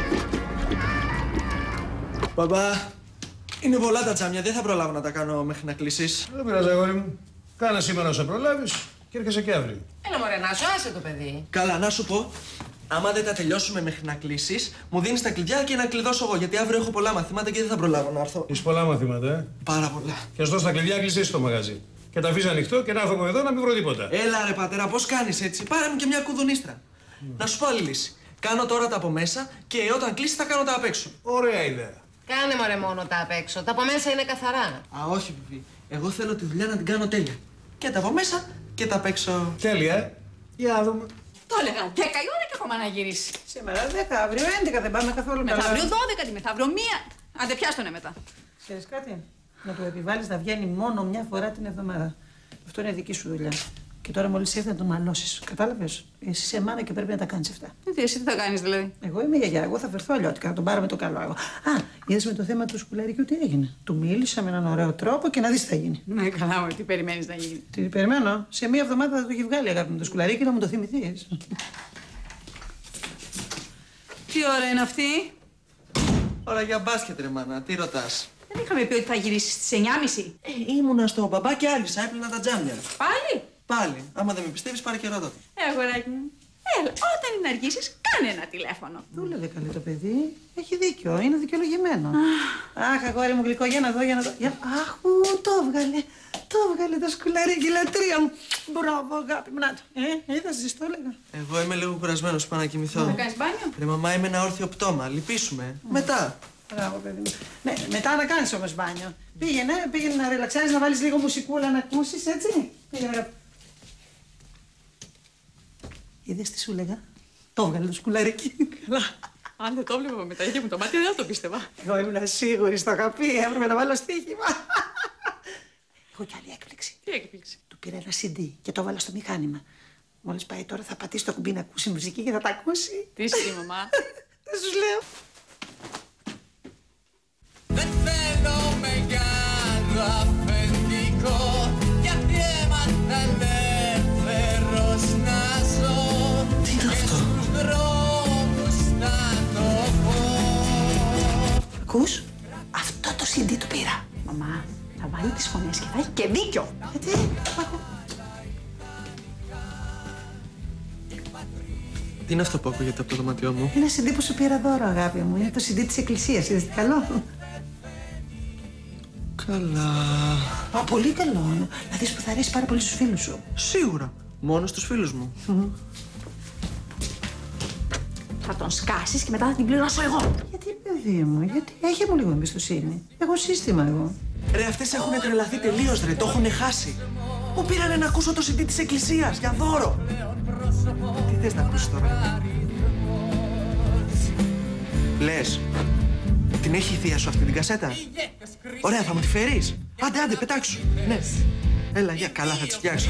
Μπαμπά, είναι πολλά τα τζάμια, δεν θα προλάβω να τα κάνω μέχρι να κλείσεις. Δεν πειράζει, αγόρι μου. Κάνε σήμερα όσο προλάβεις και έρχεσαι και αύριο. Έλα μωρέ, να σου άσε το παιδί. Καλά, να σου πω. Άμα δεν τα τελειώσουμε μέχρι να κλείσεις, μου δίνεις τα κλειδιά και να κλειδώσω εγώ. Γιατί αύριο έχω πολλά μαθήματα και δεν θα προλάβω να έρθω. Έχεις πολλά μαθήματα, ε. Πάρα πολλά. Και ας δώσω τα κλειδιά, κλείσεις το μαγαζί. Και τα αφήσεις ανοιχτό και να έρθω από εδώ να μην βρω τίποτα. Έλα ρε πατέρα, πώς κάνεις έτσι. Πάρε μου και μια κουδουνίστρα. Mm. Να σου πω άλλη λύση. Κάνω τώρα τα από μέσα και όταν κλείσει θα κάνω τα απ' έξω. Ωραία ιδέα. Κάνε μωρέ μόνο τα απ' έξω. Τα από μέσα είναι καθαρά. Α, όχι, Βιβί. Εγώ θέλω τη δουλειά να την κάνω τέλεια. Και τα από μέσα και τα απ' έξω. Τέλεια, ε. Για να δούμε. Το έλεγα. Δέκα η ώρα και ακόμα να γυρίσει. Σήμερα δέκα, αύριο έντεκα δεν πάμε καθόλου καλά. Μεθαύριο δώδεκα, τη μεθαύριο μία. Άντε πιάστονε μετά. Ξέρεις κάτι, να του επιβάλλεις να βγαίνει μόνο μια φορά την εβδομάδα. Αυτό είναι δική σου δουλειά. Και τώρα μόλις ήρθε να τον μαλώσεις. Κατάλαβες. Εσύ είσαι μάνα και πρέπει να τα κάνεις αυτά. Τι, εσύ τι θα κάνεις δηλαδή. Εγώ είμαι γιαγιά. Εγώ θα φερθώ αλλιώτικα, να τον πάρω με το καλό. Εγώ. Α, είδες με το θέμα του σκουλαρικιού τι έγινε. Του μίλησα με έναν ωραίο τρόπο και να δεις τι θα γίνει. Ναι, καλά, μου, τι περιμένεις να γίνει. Τι περιμένω. Σε μία εβδομάδα θα το έχει βγάλει αγάπη με το σκουλαρίκι να μου το θυμηθείς. Τι ώρα είναι αυτή. Ώρα για μπάσκετ, ρε μάνα. Τι ρωτάς. Δεν είχαμε πει ότι θα γυρίσεις στις εννιά και μισή. Ε, ήμουνα στο μπαμπά και άλυσα. Έπλαινα τα τζάμια. Πάλι. Πάλι. Άμα δεν με πιστεύεις, πάρε και ρώτα. Ε, αγοράκι μου. Έλα, όταν είναι να αργήσεις, κάνε ένα τηλέφωνο. Δούλευε καλή το παιδί. Έχει δίκιο. Είναι δικαιολογημένο. Αχ, αγόρι μου γλυκό, για να δω, για να δω. Για... Αχ, ου, το έβγαλε. Το έβγαλε το σκουλαρίκι, λατρεία μου. Μπράβο, αγάπη μου. Να το. Ε, είδα, ζεις το έλεγα. Εγώ είμαι λίγο κουρασμένος, πάω να κοιμηθώ. Να κάνεις μπάνιο. Ρε μαμά, είμαι ένα όρθιο πτώμα. Λυπήσουμε. Mm. Μετά. Μπράβο, παιδί μου. Ναι, μετά να κάνεις όμως μπάνιο. Πήγαινε, πήγαινε να ρελαξάρεις, να βάλεις λίγο μουσικούλα να ακούσεις, έτσι. Πήγαινε. Είδες τι σου λέγα. Το έβγαλε το σκουλαρίκι. Καλά. Αν δεν το βλέπα με τα ίδια μου το μάτι, δεν θα το πίστευα. Εγώ ήμουν σίγουρη στο αγαπή, έπρεπε να βάλω στοίχημα. Έχω κι άλλη έκπληξη. Τι έκπληξη. Του πήρα ένα σι ντι και το έβαλα στο μηχάνημα. Μόλις πάει τώρα θα πατήσει το κουμπί να ακούσει μουσική και θα τα ακούσει. Τι είσαι, μαμά. Δεν σου λέω. Δεν θέλω μεγάλο αφεντικό, γιατί έμαθα ελεύθερος να ζω. Τι είναι αυτό. Στους δρόμους να το πω. Ακούς, αυτό το σι ντι το πήρα. Μαμά, θα βάλει τις φωνές και θα έχει και δίκιο. Γιατί, άκου. Τι είναι αυτό που ακούγεται από το δωμάτιό μου. Ένα σι ντι που σου πήρα δώρο, αγάπη μου. Είναι το σι ντι της εκκλησίας. Είδες τι καλό. Καλά. Α, πολύ καλό. Να δεις που θα αρέσει πάρα πολύ στους φίλους σου. Σίγουρα. Μόνο στους φίλους μου. Mm. Θα τον σκάσεις και μετά θα την πληρώσω εγώ. Γιατί, παιδί μου, γιατί έχει μου λίγο εμπιστοσύνη. Έχω σύστημα εγώ. Ρε, αυτές έχουν τρελαθεί τελείως, ρε. Το έχουν χάσει. Μου πήρανε να ακούσω το σι ντι της εκκλησίας για δώρο. Τι θες να ακούσεις τώρα. Λες, την έχει η θεία σου αυτή την κασέτα. Ωραία, θα μου τη φέρεις. Άντε, άντε, πετάξου. Ναι. Έλα, για καλά, θα τη φτιάξω.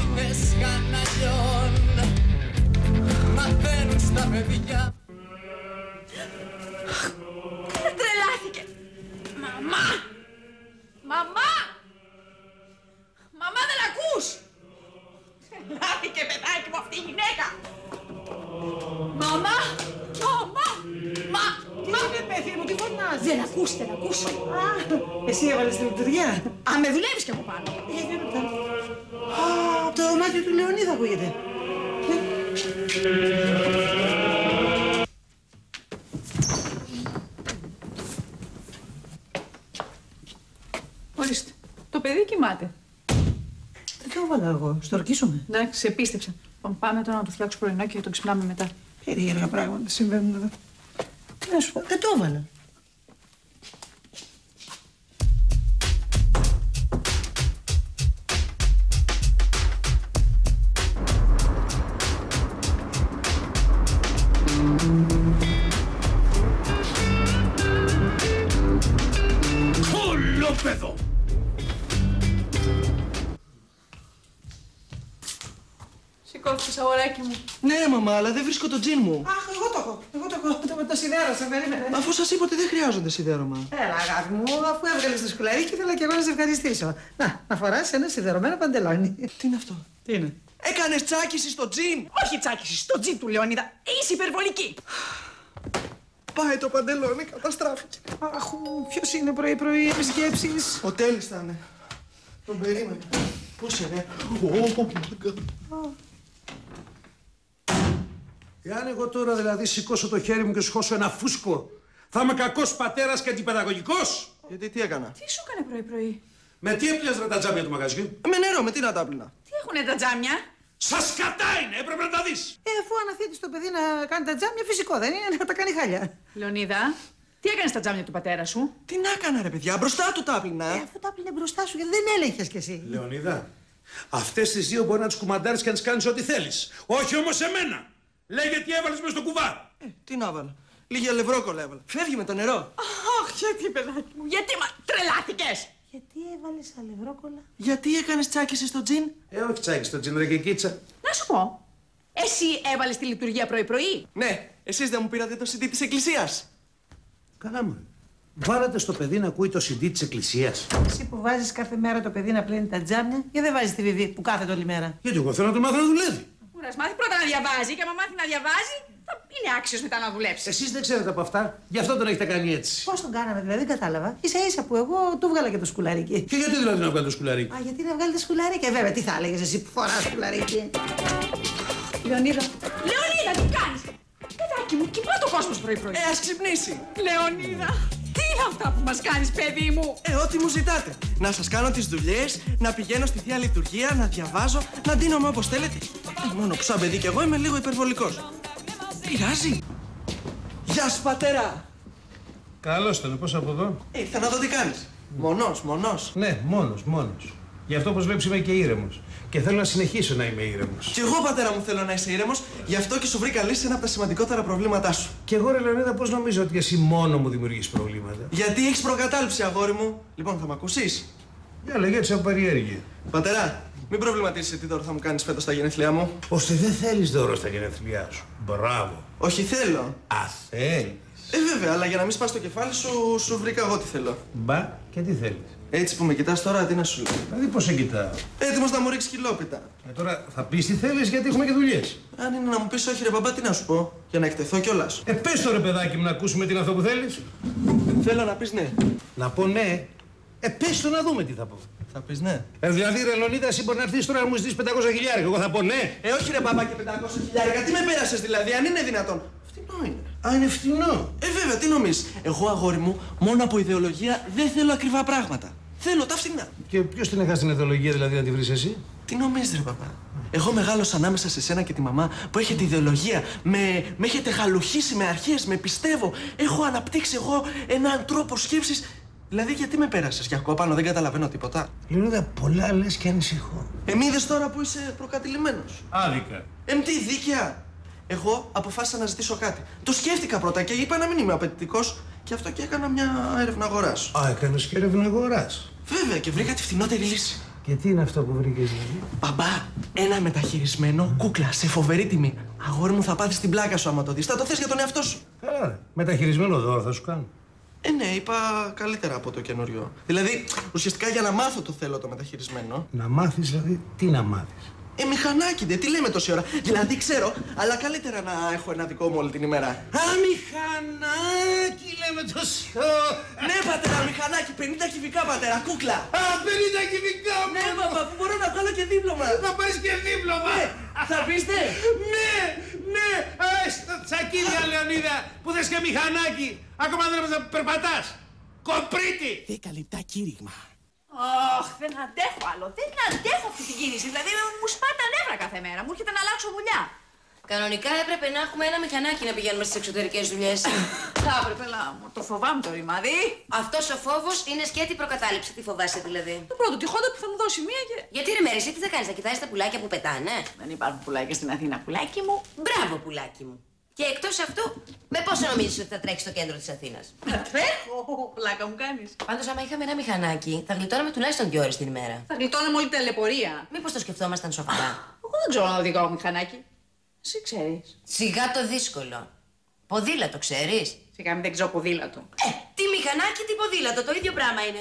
Τρελάθηκε. Μαμά! Μαμά! Μαμά, δεν ακούς! Τρελάθηκε, παιδάκι μου, αυτή η γυναίκα! Μαμά! Μαμά! Μα! Τι είναι, παιδί μου, τι φωνάζει. Δεν ακούς, δεν ακούς. Α, εσύ έβαλες τη λειτουργία. Α, με δουλεύεις κι από πάνω. Ε, δεν ρωτάω. Α, το δωμάτιο του Λεωνίδα ακούγεται. Ορίστε. Το παιδί κοιμάται. Δεν το έβαλα εγώ. Στορκίσουμε. Εντάξει, σε πίστεψα. Πάμε τώρα να του φτιάξω πρωινό και το ξυπνάμε μετά. Περίεργα πράγματα συμβαίνουν εδώ. Τι να σου πω, δεν το έβαλα. Κολόπεδο! Σηκώθηκες, αγοράκι μου. Ναι, μαμά, αλλά δεν βρίσκω το τζιν μου. Αχ, εγώ το έχω. Εγώ το έχω. Το, το σιδέρωσα, περίμενε. Αφού σας είπα ότι δεν χρειάζονται σιδέρωμα. Έλα, αγάπη μου, αφού έβγαλες το σκουλαρίκι, ήθελα και εγώ να σε ευχαριστήσω. Να, να φοράς ένα σιδερωμένο παντελόνι. Τι είναι αυτό? Τι είναι? Έκανες τσάκιση στο τζιν! Όχι τσάκιση, στο τζιν του Λεωνίδα. Είσαι υπερβολική. Πάει το παντελόνι, καταστράφηκε. Αχ, ποιος είναι πρωί-πρωί, οι σκέψεις. Ο Τέλης θα είναι. Τον περίμενε. Πώς είναι? Ω, μάγκα. Εάν εγώ τώρα δηλαδή σηκώσω το χέρι μου και σχώσω ένα φούσκο, θα είμαι κακός πατέρας και αντιπαιδαγωγικός. Γιατί τι έκανα? Τι σου έκανε πρωί-πρωί? Με τι έπλυες ρε τα τζάμια του μαγαζιού? Με νερό, με τι να τα έπλυνα? Τι έχουνε τα τζάμια? Σας κατά είναι, έπρεπε να τα δεις. Ε, αφού αναθέτεις το παιδί να κάνει τα τζάμια, φυσικό δεν είναι να τα κάνει χάλια. Λεωνίδα, τι έκανες στα τζάμια του πατέρα σου? Τι να έκανα ρε παιδιά, μπροστά του τα έπλυνα. Ε, αφού τα έπλυνε μπροστά σου, γιατί δεν έλεγχες κι εσύ. Λεωνίδα, αυτές τις δύο μπορεί να τις κουμαντάρεις και να τις κάνεις ό,τι θέλεις. Όχι όμως εμένα. Λέγε τι έβαλες μες στο κουβά. Ε, τι να βάλω. Λίγη αλευρόκολλα έβαλα. Φεύγει με το νερό. Αχ, γιατί παιδάκι μου, γιατί μα τρελάθηκες? Γιατί έβαλες αλευρόκολλα? Γιατί έκανες τσάκιση στο τζιν? Ε, όχι τσάκι στο τζιν, ρε και κίτσα. Να σου πω, εσύ έβαλες τη λειτουργία πρωί-πρωί? Ναι, εσείς δεν μου πήρατε το σι ντι της εκκλησίας? Καλά μου. Βάλατε στο παιδί να ακούει το σι ντι της εκκλησίας. Εσύ που βάζεις κάθε μέρα το παιδί να πλένει τα τζάμια, γιατί δεν βάζεις τη Βιβί που κάθεται όλη μέρα? Γιατί εγώ θέλω να τον μάθω να δουλεύει. Κούρας, μάθει πρώτα να διαβάζει και άμα μάθει να διαβάζει, θα είναι άξιος μετά να δουλέψει. Εσείς δεν ξέρετε από αυτά, γι' αυτό τον έχετε κάνει έτσι. Πώς τον κάναμε, δηλαδή, δεν κατάλαβα. Ίσα ίσα που εγώ του βγάλα και το σκουλαρίκι. Και γιατί δηλαδή να βγάλει το σκουλαρίκι? Α, γιατί να βγάλει το σκουλαρίκι. Ε, βέβαια, τι θα έλεγες εσύ που φοράς σκουλαρίκι. Λεωνίδα, Λεωνίδα, τι κάνεις? Παιδάκι μου, κοιμά το κόσμος πρωί-πρωί. Ε, ας ξυπνήσει. Λεωνίδα, τι είναι αυτά που μας κάνεις, παιδί μου? Ε, ό,τι μου ζητάτε. Να σας κάνω τις δουλειές, να πηγαίνω στη Θεία Λειτουργία, να διαβάζω, να ντύνομαι όπως θέλετε. Ε, μόνο που σαν παιδί κι εγώ είμαι λίγο υπερβολικός. Πειράζει. Γεια σου, πατέρα. Καλώς τον, πώς από εδώ? Ε, ήρθα να δω τι κάνεις. Μονός, μονός. Ναι, μόνος, μόνος. Γι' αυτό όπως βλέπεις είμαι και ήρεμος. Και θέλω να συνεχίσω να είμαι ήρεμος. Κι εγώ, πατέρα μου, θέλω να είσαι ήρεμος, γι' αυτό και σου βρήκα λύση σε ένα από τα σημαντικότερα προβλήματά σου. Κι εγώ, ρε Λεωνίδα, πώς νομίζω ότι εσύ μόνο μου δημιουργείς προβλήματα? Γιατί έχεις προκατάληψη, αγόρι μου. Λοιπόν, θα μ' ακούσεις? Για λέγε έτσι από περιέργεια. Πατέρα, μην προβληματίζεσαι τι δώρο θα μου κάνεις φέτος στα γενέθλιά μου. Ώστε δεν θέλεις δώρο στα γενέθλιά σου. Μπράβο. Όχι, θέλω. Α, θέλεις. Ε, βέβαια, αλλά για να μην σπάς το κεφάλι σου, σου βρήκα εγώ τι θέλω. Μπα, και τι θέλεις? Έτσι που με κοιτάς τώρα, τι να σου λέω. Δηλαδή πώς σε κοιτάω? Έτοιμος να μου ρίξει χιλόπιτα. Ε, τώρα θα πεις τι θέλεις γιατί έχουμε και δουλειές. Αν είναι να μου πεις όχι, ρε μπαμπά, τι να σου πω. Για να εκτεθώ κιόλας. Ε, πες το ρε παιδάκι μου να ακούσουμε τι είναι αυτό που θέλεις. Θέλω να πεις ναι. Να πω ναι. Ε, πες το να δούμε τι θα πω. Θα πεις ναι. Ε, δηλαδή, ρε Λεωνίδα, εσύ μπορεί να έρθεις τώρα να μου ζητήσεις πεντακόσια χιλιάρικα. Εγώ θα πω ναι. Ε, όχι ρε μπαμπά και πεντακόσια χιλιάρικα. Τι με πέρασες δηλαδή, αν είναι δυνατόν. Φτηνό είναι. Α, είναι φτηνό. Ε, βέβαια, τι νομίζεις. Εγώ, αγόρι μου, μόνο από ιδεολογία δεν θέλω ακριβά πράγματα. Θέλω τα φθηνά. Και ποιος την έχασε την ιδεολογία δηλαδή να τη βρεις εσύ? Τι νομίζεις, ρε παπά. Εγώ μεγάλωσα ανάμεσα σε σένα και τη μαμά που έχετε ιδεολογία. Με, με έχετε χαλουχίσει με αρχές, με πιστεύω. Έχω αναπτύξει εγώ έναν τρόπο σκέψης. Δηλαδή, γιατί με πέρασες για κόπανο, δεν καταλαβαίνω τίποτα. Λεωνίδα, πολλά λες και ανησυχώ. Εμ, είδες τώρα που είσαι προκατηλημένος. Άδικα. Εμ, τι δίκαια. Εγώ αποφάσισα να ζητήσω κάτι. Το σκέφτηκα πρώτα και είπα να μην είμαι απαιτητικός. Και αυτό και έκανα μια έρευνα αγοράς. Α, έκανες και έρευνα αγοράς. Βέβαια, και βρήκα τη φθηνότερη λύση. Και τι είναι αυτό που βρήκες δηλαδή? Μπαμπά, ένα μεταχειρισμένο κούκλα σε φοβερή τιμή. Αγόρι μου, θα πάθεις την πλάκα σου άμα το δεις. Θα το θες για τον εαυτό σου. Καλά, ρε. Μεταχειρισμένο δώρο θα σου κάνω. Ε, ναι, είπα καλύτερα από το καινούριο. Δηλαδή, ουσιαστικά για να μάθω το θέλω το μεταχειρισμένο. Να μάθεις δηλαδή, τι να μάθεις? Ε, μηχανάκι, δε, τι λέμε τόση ώρα. Δηλαδή, ξέρω, αλλά καλύτερα να έχω ένα δικό μου όλη την ημέρα. Α, μηχανάκι λέμε τόση ώρα. Ναι, πατέρα, μηχανάκι, πενήντα κυβικά, πατέρα, κούκλα. Α, πενήντα κυβικά, ναι, παπά, που μπορώ να βγάλω και δίπλωμα. Να πάρεις και δίπλωμα. Ναι, θα πεις ναι. Ναι, ναι, α, στα τσακίδια, Λεωνίδα, που θες και μηχανάκι. Ακόμα δεν έπρεπε να περπατάς. Κοπρίτη. Δέκα λεπτά κήρυγμα. Αχ, δεν αντέχω άλλο. Δεν αντέχω αυτή την κίνηση. Δηλαδή μου σπάει τα νεύρα κάθε μέρα. Μου έρχεται να αλλάξω δουλειά. Κανονικά έπρεπε να έχουμε ένα μηχανάκι να πηγαίνουμε στις εξωτερικές δουλειές. Θα έπρεπε να μου το φοβάμαι το ρημάδι. Αυτός ο φόβος είναι σκέτη προκατάληψη. Τι φοβάσαι δηλαδή? Το πρώτο τυχόντα που θα μου δώσει μία και. Γιατί ρε μέρη, εσύ τι θα κάνεις, θα κοιτάζεις τα πουλάκια που πετάνε? Δεν υπάρχουν πουλάκια στην Αθήνα, πουλάκι μου. Μπράβο, πουλάκι μου. Και εκτός αυτού, με πόσο νομίζεις ότι θα τρέξεις στο κέντρο της Αθήνας? Θα τρέχω, πλάκα μου κάνεις. Πάντως, άμα είχαμε ένα μηχανάκι, θα γλιτώναμε τουλάχιστον δύο ώρες την ημέρα. Θα γλιτώναμε όλη την ταλαιπωρία. Μήπως το σκεφτόμασταν σοβαρά? Εγώ δεν ξέρω να οδηγάω μηχανάκι. Εσύ ξέρεις. Σιγά το δύσκολο. Ποδήλατο ξέρεις. Σιγά μην δεν ξέρω ποδήλατο. Ε, τι μηχανάκι, τι ποδήλατο, το ίδιο πράγμα είναι.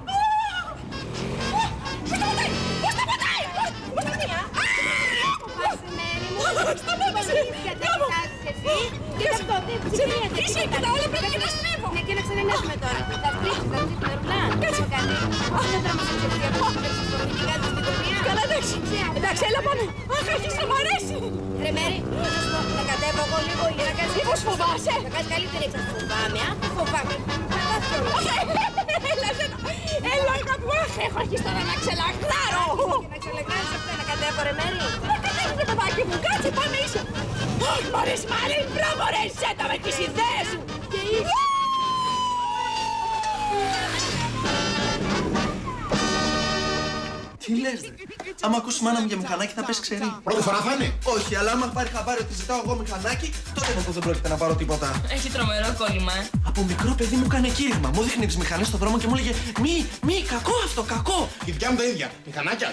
Πώς σταματάει! Πώς σταματάει! Πώς σταματάει! Φοβάσαι, Μέρη μου. Σταμάτησε! Μπράβο! Και αυτό δεν ψηφίεται. Είσαι και τα όλα πρέπει να στρίβω. Ναι, και να ξανανέσουμε τώρα. Θα στρίψεις, θα δεις την ορμά. Κάτσε. Όχι να τρώμε στην ψηφία που έχεις στο γενικά της γειτονίας. Καλά, εντάξει. Εντάξει, έλα πάμε. Αχ, αρχίζει να μ' αρέσει. Ρε Μέρη, θα κατέβω εγώ λίγο για να κάνεις... Μήπως φοβάσαι. Θα κάνεις καλύτερη έξω. Φοβάμαι, α. Φοβάμαι. Θα πάθω κιόλας. Έλα, έλα, αγαπώ. Αχ, έχω αρχίσει τώρα να ξελαγράρω. Και να ξελεγνάρεις αυτά, να κατέβω ρε Μέρη. Να κατέβω το παιδάκι μου, κάτσε πάμε είσαι. Αχ, μ' αρέσει, μ' αρέσει, μπράβο ρε, ζέτα με τις ιδέες σου. Και είσαι. Τι λες, ρε. Άμα ακούσει μάνα μου για μηχανάκι θα πες ξέρει. Πρώτη φορά θα είναι. Όχι, αλλά άμα πάρει χαμπάρι ότι ζητάω εγώ μηχανάκι, τότε με αυτό δεν πρόκειται να πάρω τίποτα. Έχει τρομερό κόλλημα, ε. Από μικρό παιδί μου έκανε κήρυγμα. Μου δείχνει τις μηχανές στον δρόμο και μου έλεγε Μη, μη, κακό αυτό, κακό. Η δικιά μου τα ίδια. Μηχανάκια.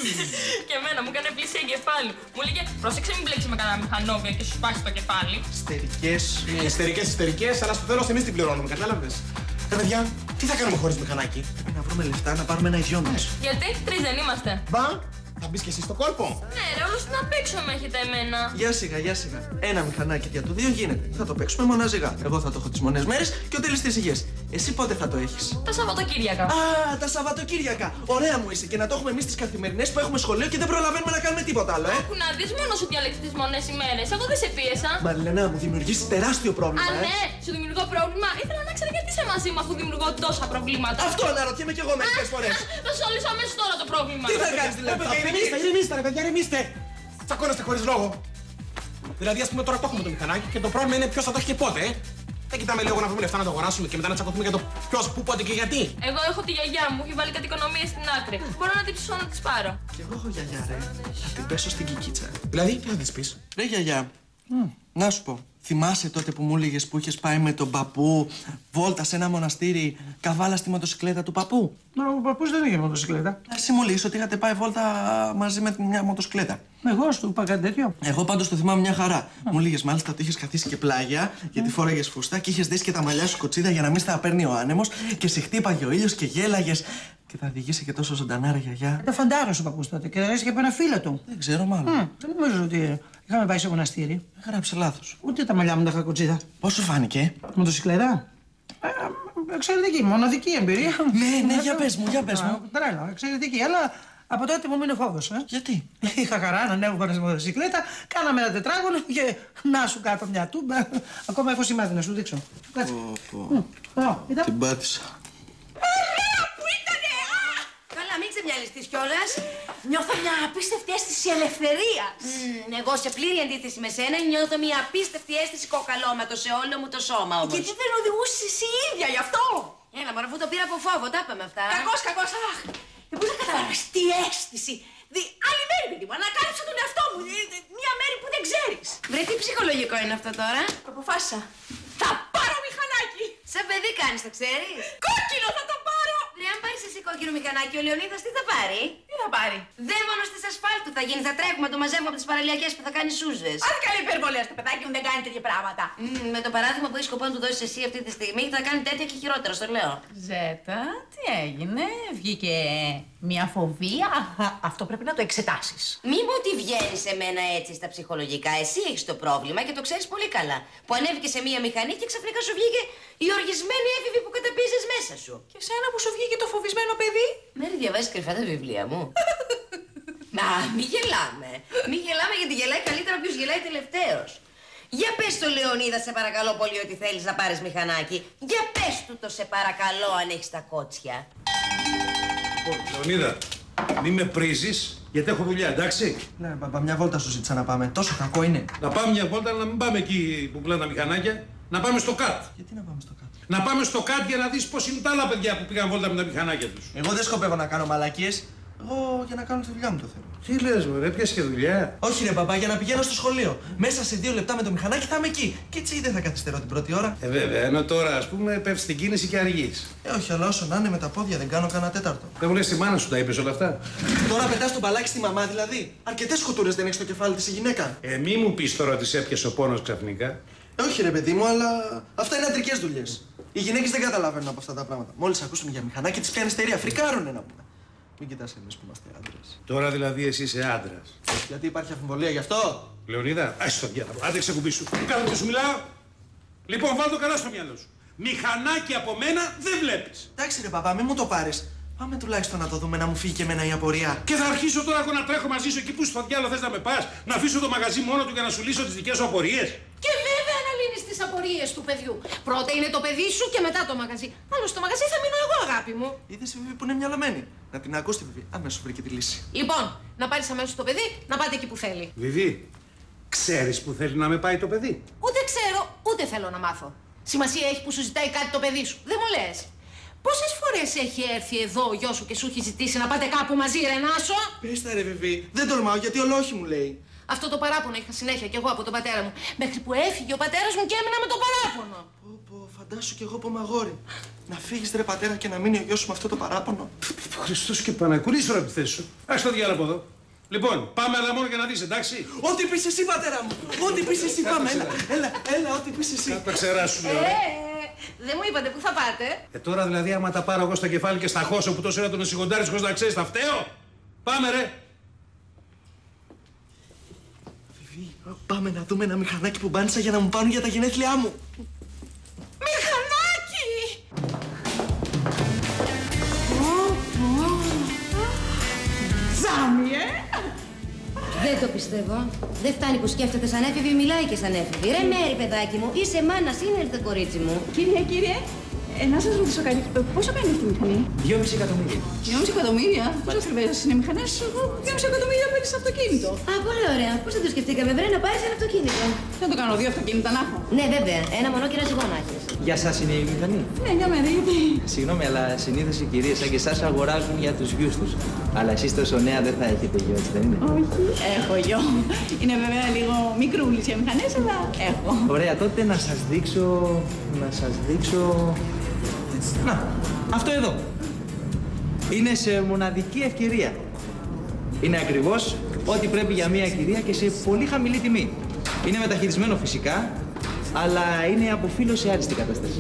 Και εμένα μου έκανε πλήση εγκεφάλου. Μου έλεγε πρόσεξε μην μπλέξει με κανένα μηχανόβιο και σου σπάσει το κεφάλι. Ιστερικές. Ιστερικές, ιστερικές, αλλά στο τέλος εμείς την πληρώνουμε, κατάλαβες. Ρε παιδιά, τι θα κάνουμε χωρίς μηχανάκι. Πρέπει να βρούμε λεφτά να πάρουμε ένα οι δυο μας. Γιατί τρεις δεν είμαστε. Μπα, θα μπεις και εσύ στο κόλπο. Ναι, ρε, όλους να παίξω με έχετε εμένα. Για σιγά, για σιγά. Ένα μηχανάκι για το δύο γίνεται. Θα το παίξουμε μοναζικά. Εγώ θα το έχω τις μονές μέρες και ο Τέλης τις υγιές. Εσύ πότε θα το έχεις? Τα Σαββατοκύριακα. Α, τα Σαββατοκύριακα. Ωραία μου είσαι. Και να το έχουμε εμείς τις καθημερινές που έχουμε σχολείο και δεν προλαβαίνουμε να κάνουμε τίποτα άλλο, ε. Άκου να δεις, μόνο σου διαλέξεις τις μονές ημέρες. Εγώ δεν σε πίεσα. Μαριλένα, μου δημιουργήσει τεράστιο πρόβλημα. Α, ε. ναι, σου δημιουργώ πρόβλημα. Ήθελα να ξέρω γιατί είσαι μαζί μου αφού δημιουργώ τόσα προβλήματα. Αυτό αναρωτιέμαι κι εγώ μερικές φορές. Θα σου λύσω αμέσως τώρα το πρόβλημα. Τι θα κάνεις δηλαδή? Ηρεμήστε, ηρεμήστε, ρε παιδιά, ηρεμήστε. Τσακώνεστε χωρίς λόγο. Δηλαδή, ας πούμε τώρα το έχουμε το μηχανάκι και το πρόβλημα είναι ποιος θα το έχει και πότε. ε. Δεν κοιτάμε λίγο να βρούμε λεφτά να το αγοράσουμε και μετά να τσακωθούμε για το ποιος, πού, πότε και γιατί. Εγώ έχω τη γιαγιά μου, έχει βάλει κάτι οικονομίες στην άκρη. Μπορώ να την ψήσω να τις πάρω. Κι εγώ έχω γιαγιά, ρε. Θα την πέσω στην κικίτσα. Δηλαδή, τι θα της πεις? Ρε γιαγιά, mm. να σου πω. Θυμάσαι τότε που μου έλεγες που είχες πάει με τον παππού βόλτα σε ένα μοναστήρι, καβάλα στη μοτοσυκλέτα του παππού? Μα ο παππούς δεν είχε μοτοσυκλέτα. Εσύ μου λες ότι είχατε πάει βόλτα μαζί με μια μοτοσυκλέτα. Εγώ σου είπα κάτι τέτοιο. Εγώ πάντως το θυμάμαι μια χαρά. Mm. Μου λέγες μάλιστα ότι είχες καθίσει και πλάγια, mm. γιατί φόραγες φούστα και είχες δέσει και τα μαλλιά σου κοτσίδα για να μην στα παίρνει ο άνεμος και σε χτύπαγε ο ήλιος και γέλαγες. Και θα οδηγήσει και τόσο ζωντανά, ρε γιαγιά. Τα φαντάρωσε ο παππούς τότε και δεν και από ένα φίλο του. Δεν ξέρω, μάλλον. Mm. Δεν νομίζω ότι είχαμε πάει σε μοναστήρι. Έγραψε λάθος. Ούτε τα μαλλιά μου τα είχα κοτσίδα. Πώς σου φάνηκε? Μοτοσυκλέτα. Ε, εξαιρετική, μοναδική εμπειρία. Ναι, ναι, για πες μου, για πες μου. Τρέλα, εξαιρετική, αλλά από τότε μου μείνει φόβος. Ε. Γιατί? Είχα χαρά να ανέβω πάνω στη μοτοσυκλέτα, κάναμε ένα τετράγωνο και να σου κάτω μια τούμπα. Ακόμα έχω σημάδι να σου δείξω. Κάτσε. Την πάτησα. Καλά, μην ξεμυαλιστείς κιόλας. Νιώθω μια απίστευτη αίσθηση ελευθερίας. Mm, εγώ σε πλήρη αντίθεση με σένα νιώθω μια απίστευτη αίσθηση κοκαλώματος σε όλο μου το σώμα όμως. Γιατί δεν οδηγούσες εσύ ίδια γι' αυτό? Έλα, μωρό, αφού το πήρα από φόβο, τα είπαμε αυτά. Κακός, κακός, αχ. Δεν μπορείς να καταλάβεις τι αίσθηση. Δι... Άλλη μέρη, παιδί μου, ανακάλυψα τον εαυτό μου. Μια μέρη που δεν ξέρεις. Βρε, τι ψυχολογικό είναι αυτό τώρα? Το αποφάσισα. Θα πάρω μηχανάκι. Σαν παιδί κάνεις, το ξέρεις? Κόκκινο θα το πάρω. Ρε, αν πάρεις εσύ κόκκινο μηχανάκι, ο Λεωνίδας τι θα πάρει? Τι θα πάρει? Δαίμονος της ασφάλτου θα γίνει, θα τρέχουμε, το μαζεύουμε από τις παραλιακές που θα κάνει σούζες. Αν καλή υπερβολές, το παιδάκι μου δεν κάνει τέτοια πράγματα. Mm, με το παράδειγμα που έχει σκοπό να του δώσεις εσύ αυτή τη στιγμή θα κάνει τέτοια και χειρότερα, στο λέω. Ζέτα, τι έγινε, βγήκε μια φοβία. Αυτό πρέπει να το εξετάσεις. Μη μου τη βγαίνει σε μένα έτσι στα ψυχολογικά. Εσύ έχεις το πρόβλημα και το ξέρεις πολύ καλά. Που ανέβηκε σε μία μηχανή και ξαφνικά σου βγήκε η οργισμένη έφηβη που καταπίζεις μέσα σου. Και σένα που σου βγήκε το φοβισμένο παιδί. Μέρη, διαβάζεις κρυφά τα βιβλία μου. Να, μη γελάμε. Μη γελάμε γιατί γελάει καλύτερα όποιος γελάει τελευταίος. Για πες στο Λεωνίδα, σε παρακαλώ πολύ, ότι θέλεις να πάρεις μηχανάκι. Για πες του το σε παρακαλώ αν έχεις τα κότσια. Λεωνίδα, μη με πρίζεις, γιατί έχω δουλειά, εντάξει. Ναι, παπα, μια βόλτα σου ζήτησα να πάμε. Τόσο κακό είναι. Να πάμε μια βόλτα, αλλά να μην πάμε εκεί που πουλάνε τα μηχανάκια. Να πάμε στο ΚΑΤ. Γιατί να πάμε στο ΚΑΤ? Να πάμε στο ΚΑΤ για να δεις πώς είναι τα άλλα παιδιά που πήγαν βόλτα με τα μηχανάκια τους. Εγώ δεν σκοπεύω να κάνω μαλακίες. Εγώ για να κάνω τη δουλειά μου το θέλω. Τι λες, μωρέ, πιάσε και δουλειά. Όχι, ρε παπά, για να πηγαίνω στο σχολείο. Μέσα σε δύο λεπτά με το μηχανάκι θα είμαι εκεί. Και έτσι δεν θα καθυστερώ την πρώτη ώρα. Ε, βέβαια, ενώ τώρα ας πούμε πέφτει την κίνηση και αργείς. Ε, όχι, αλλά όσο να είναι με τα πόδια δεν κάνω κανένα τέταρτο. Δεν μου λες τη μάνα σου τα είπες όλα αυτά. Τώρα πετάς τον μπαλάκι στη μαμά δηλαδή. Αρκετές σκοτούρες δεν έχει στο κεφάλι της η γυναίκα. Ε, μη μου πεις τώρα ότι σε έπιασε ο πόνος ξαφνικά. Ε, όχι, ρε παιδί μου, αλλά αυτά είναι αντρικές δουλειές. Οι γυναίκες δεν καταλαβαίνουν από αυτά τα πράγματα. Μόλις ακούσουν για μηχανάκι τις πιάνει ιστερία. Φρικάρουνε να πούμε. Μην κοιτάς εμείς που είμαστε άντρες. Τώρα δηλαδή εσύ είσαι άντρας. Γιατί υπάρχει αμφιβολία γι' αυτό. Λεωνίδα, άσε το διάλογο. Άντε ξεκουμπί σου. Κάτω και σου μιλάω. Λοιπόν, βάλ' το καλά στο μυαλό σου. Μηχανάκι από μένα δεν βλέπεις. Εντάξει ρε παπά, μην μου το πάρεις. Πάμε τουλάχιστον να το δούμε να μου φύγει και εμένα η απορία. Και θα αρχίσω τώρα εγώ να τρέχω μαζί σου εκεί που στο διάλογο θες να με πας. Να αφήσω το μαγαζί μόνο του για να σου λύσω τις δικές σου απορίες. Και βέβαια να λύνεις τις απορίες του παιδιού. Πρώτα είναι το παιδί σου και μετά το μαγαζί. Άλλο στο μαγαζί θα μείνω εγώ, αγάπη μου. Είδες η Βιβί που είναι μυαλωμένη. Να την ακούς τη Βιβί. Αμέσως βρήκε τη λύση. Λοιπόν, να πάρεις αμέσως το παιδί, να πάτε εκεί που θέλει. Βιβί, ξέρεις που θέλει να με πάει το παιδί. Ούτε ξέρω, ούτε θέλω να μάθω. Σημασία έχει που σου ζητάει κάτι το παιδί σου. Δεν μου λες. Πόσες φορές έχει έρθει εδώ ο γιος σου και σου έχει ζητήσει να πάτε κάπου μαζί, Ρενάσο? Πες τα ρε Βιβί, δεν τολμάω γιατί ολόχι μου λέει. Αυτό το παράπονο είχα συνέχεια κι εγώ από τον πατέρα μου. Μέχρι που έφυγε ο πατέρας μου και έμεινα με το παράπονο. Πω πω, φαντάσου κι εγώ που είμαι αγόρι. Να φύγεις ρε πατέρα και να μείνει ο γιος σου με αυτό το παράπονο. Χριστός και Πανακούρης τώρα από τη θέση σου. Ας το διάλογο από εδώ. Λοιπόν, πάμε αλλά μόνο για να δεις, εντάξει. Ό,τι πεις εσύ, πατέρα μου. Ό,τι πεις εσύ, πάμε. Έλα, έλα, έλα, ό,τι πεις εσύ. Θα τα ξεράσουμε. Δεν μου είπατε πού θα πάτε. Ε, τώρα δηλαδή άμα τα πάρω εγώ στο κεφάλι και στα χώσω που τόσο ώρα τον εσυγοντάρεις χωρίς να ξέρεις, θα φταίω. Πάμε ρε. Βιβί, πάμε να δούμε ένα μηχανάκι που μπάνισα για να μου πάρουν για τα γενέθλιά μου. Μηχανάκι! Τζάμι, ε! Δεν το πιστεύω. Δεν φτάνει που σκέφτεται σαν έφηβη, μιλάει και σαν έφηβη. Ρε Μέρη, παιδάκι μου, είσαι μάνα, είναι έρθε κορίτσι μου. Κύριε, κύριε, ε, να σας ρωτήσω κάτι. Ε, πόσο κάνει αυτή η μηχανή? Δυόμισι εκατομμύρια. Δυόμισι εκατομμύρια? Πόσο ακριβές είναι οι μηχανές? Εγώ δυόμισι εκατομμύρια παίρνει σε αυτοκίνητο. Α, πολύ ωραία. Πώς δεν το σκεφτήκαμε, βρε, να πάρεις ένα αυτοκίνητο. Να το κάνω δύο αυτοκίνητα να έχω. Ναι, βέβαια. Ένα μονό και ένα ζυγό να έχεις. Για σας είναι η μηχανή. Ναι, για μένα, γιατί. Συγγνώμη, αλλά συνήθως οι κυρίες σαν και εσάς αγοράζουν για τους γιους τους. Αλλά εσείς τόσο νέα δεν θα έχετε γιο, έτσι δεν είναι? Όχι, έχω γιο. Είναι βέβαια λίγο μικρούλης για μηχανές, αλλά έχω. Ωραία, τότε να σας δείξω... να σας δείξω... Να, αυτό εδώ. Είναι σε μοναδική ευκαιρία. Είναι ακριβώς ό,τι πρέπει για μια κυρία και σε πολύ χαμηλή τιμή. Είναι μεταχειρισμένο φυσικά, αλλά είναι από φίλο σε άριστη κατάσταση.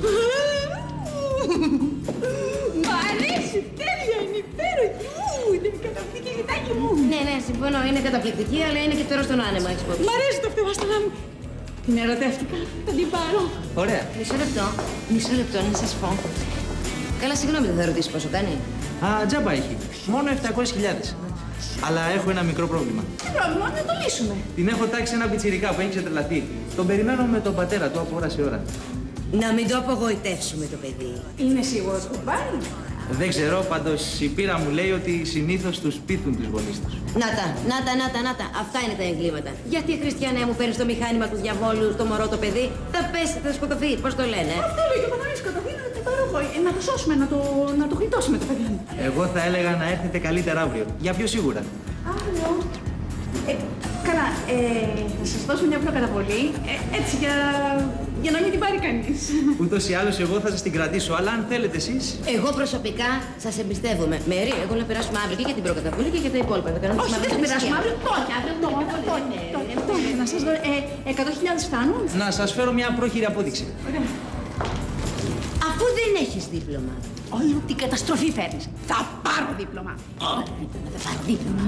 Μ' αρέσει, τέλεια, είναι υπέροχη. Ου, είναι καταπληκτική, γητάκι μου. Ναι, ναι, συμφωνώ. Είναι καταπληκτική, αλλά είναι και τώρα στον άνεμο, έχεις πω. Μ' αρέσει το φτεβάστανά μου. Την ερωτεύτηκα, θα την πάρω. Ωραία. Μισό λεπτό, μισό λεπτό να σας πω. Καλά, συγγνώμη, δεν θα ρωτήσω πόσο κάνει. Α, τζάμπα έχει. Μόνο επτακόσιες χιλιάδες. Αλλά έχω ένα μικρό πρόβλημα. Τι πρόβλημα, να το λύσουμε. Την έχω τάξει ένα πιτσιρικά που έχει ξετρελαθεί. Τον περιμένω με τον πατέρα του από ώρα σε ώρα. Να μην το απογοητεύσουμε το παιδί. Είναι σίγουρος που πάρει? Δεν ξέρω, πάντως η πείρα μου λέει ότι συνήθως τους πείθουν τους γονείς τους. Να τα, να τα, να τα, να τα. Αυτά είναι τα εγκλήματα. Γιατί, Χριστιανέ μου, παίρνει το μηχάνημα του διαβόλου στο μωρό το παιδί, θα πέσει, θα σκοτωθεί. Πώς το λένε. Αυτό λέγει που θα μην σκοτωθεί, να το πάρω εγώ. Ε, να το σώσουμε, να το, να το γλιτώσουμε το παιδί. Εγώ θα έλεγα να έρθετε καλύτερα αύριο. Για πιο σίγουρα. Αύριο. Ε, καλά, ε, θα σας δώσω μια προκαταβολή, ε, έτσι για, για να μην την πάρει κανείς. Ούτως ή άλλως εγώ θα σας την κρατήσω, αλλά αν θέλετε εσείς... Εγώ προσωπικά σας εμπιστεύομαι. Μέρη, εγώ να περάσουμε αύριο και για την προκαταβολή και για τα υπόλοιπα. Όχι, δεν θα περάσουμε αύριο, τότε, αύριο, τότε, τότε, να σας δω, ε, εκατό χιλιάδες φτάνουν. Να σας φέρω μια πρόχειρη απόδειξη. Ωραία. Αφού δεν έχεις δίπλωμα. Όλη την καταστροφή φέρνεις. Θα πάρω δίπλωμα. Θα πάρω δίπλωμα.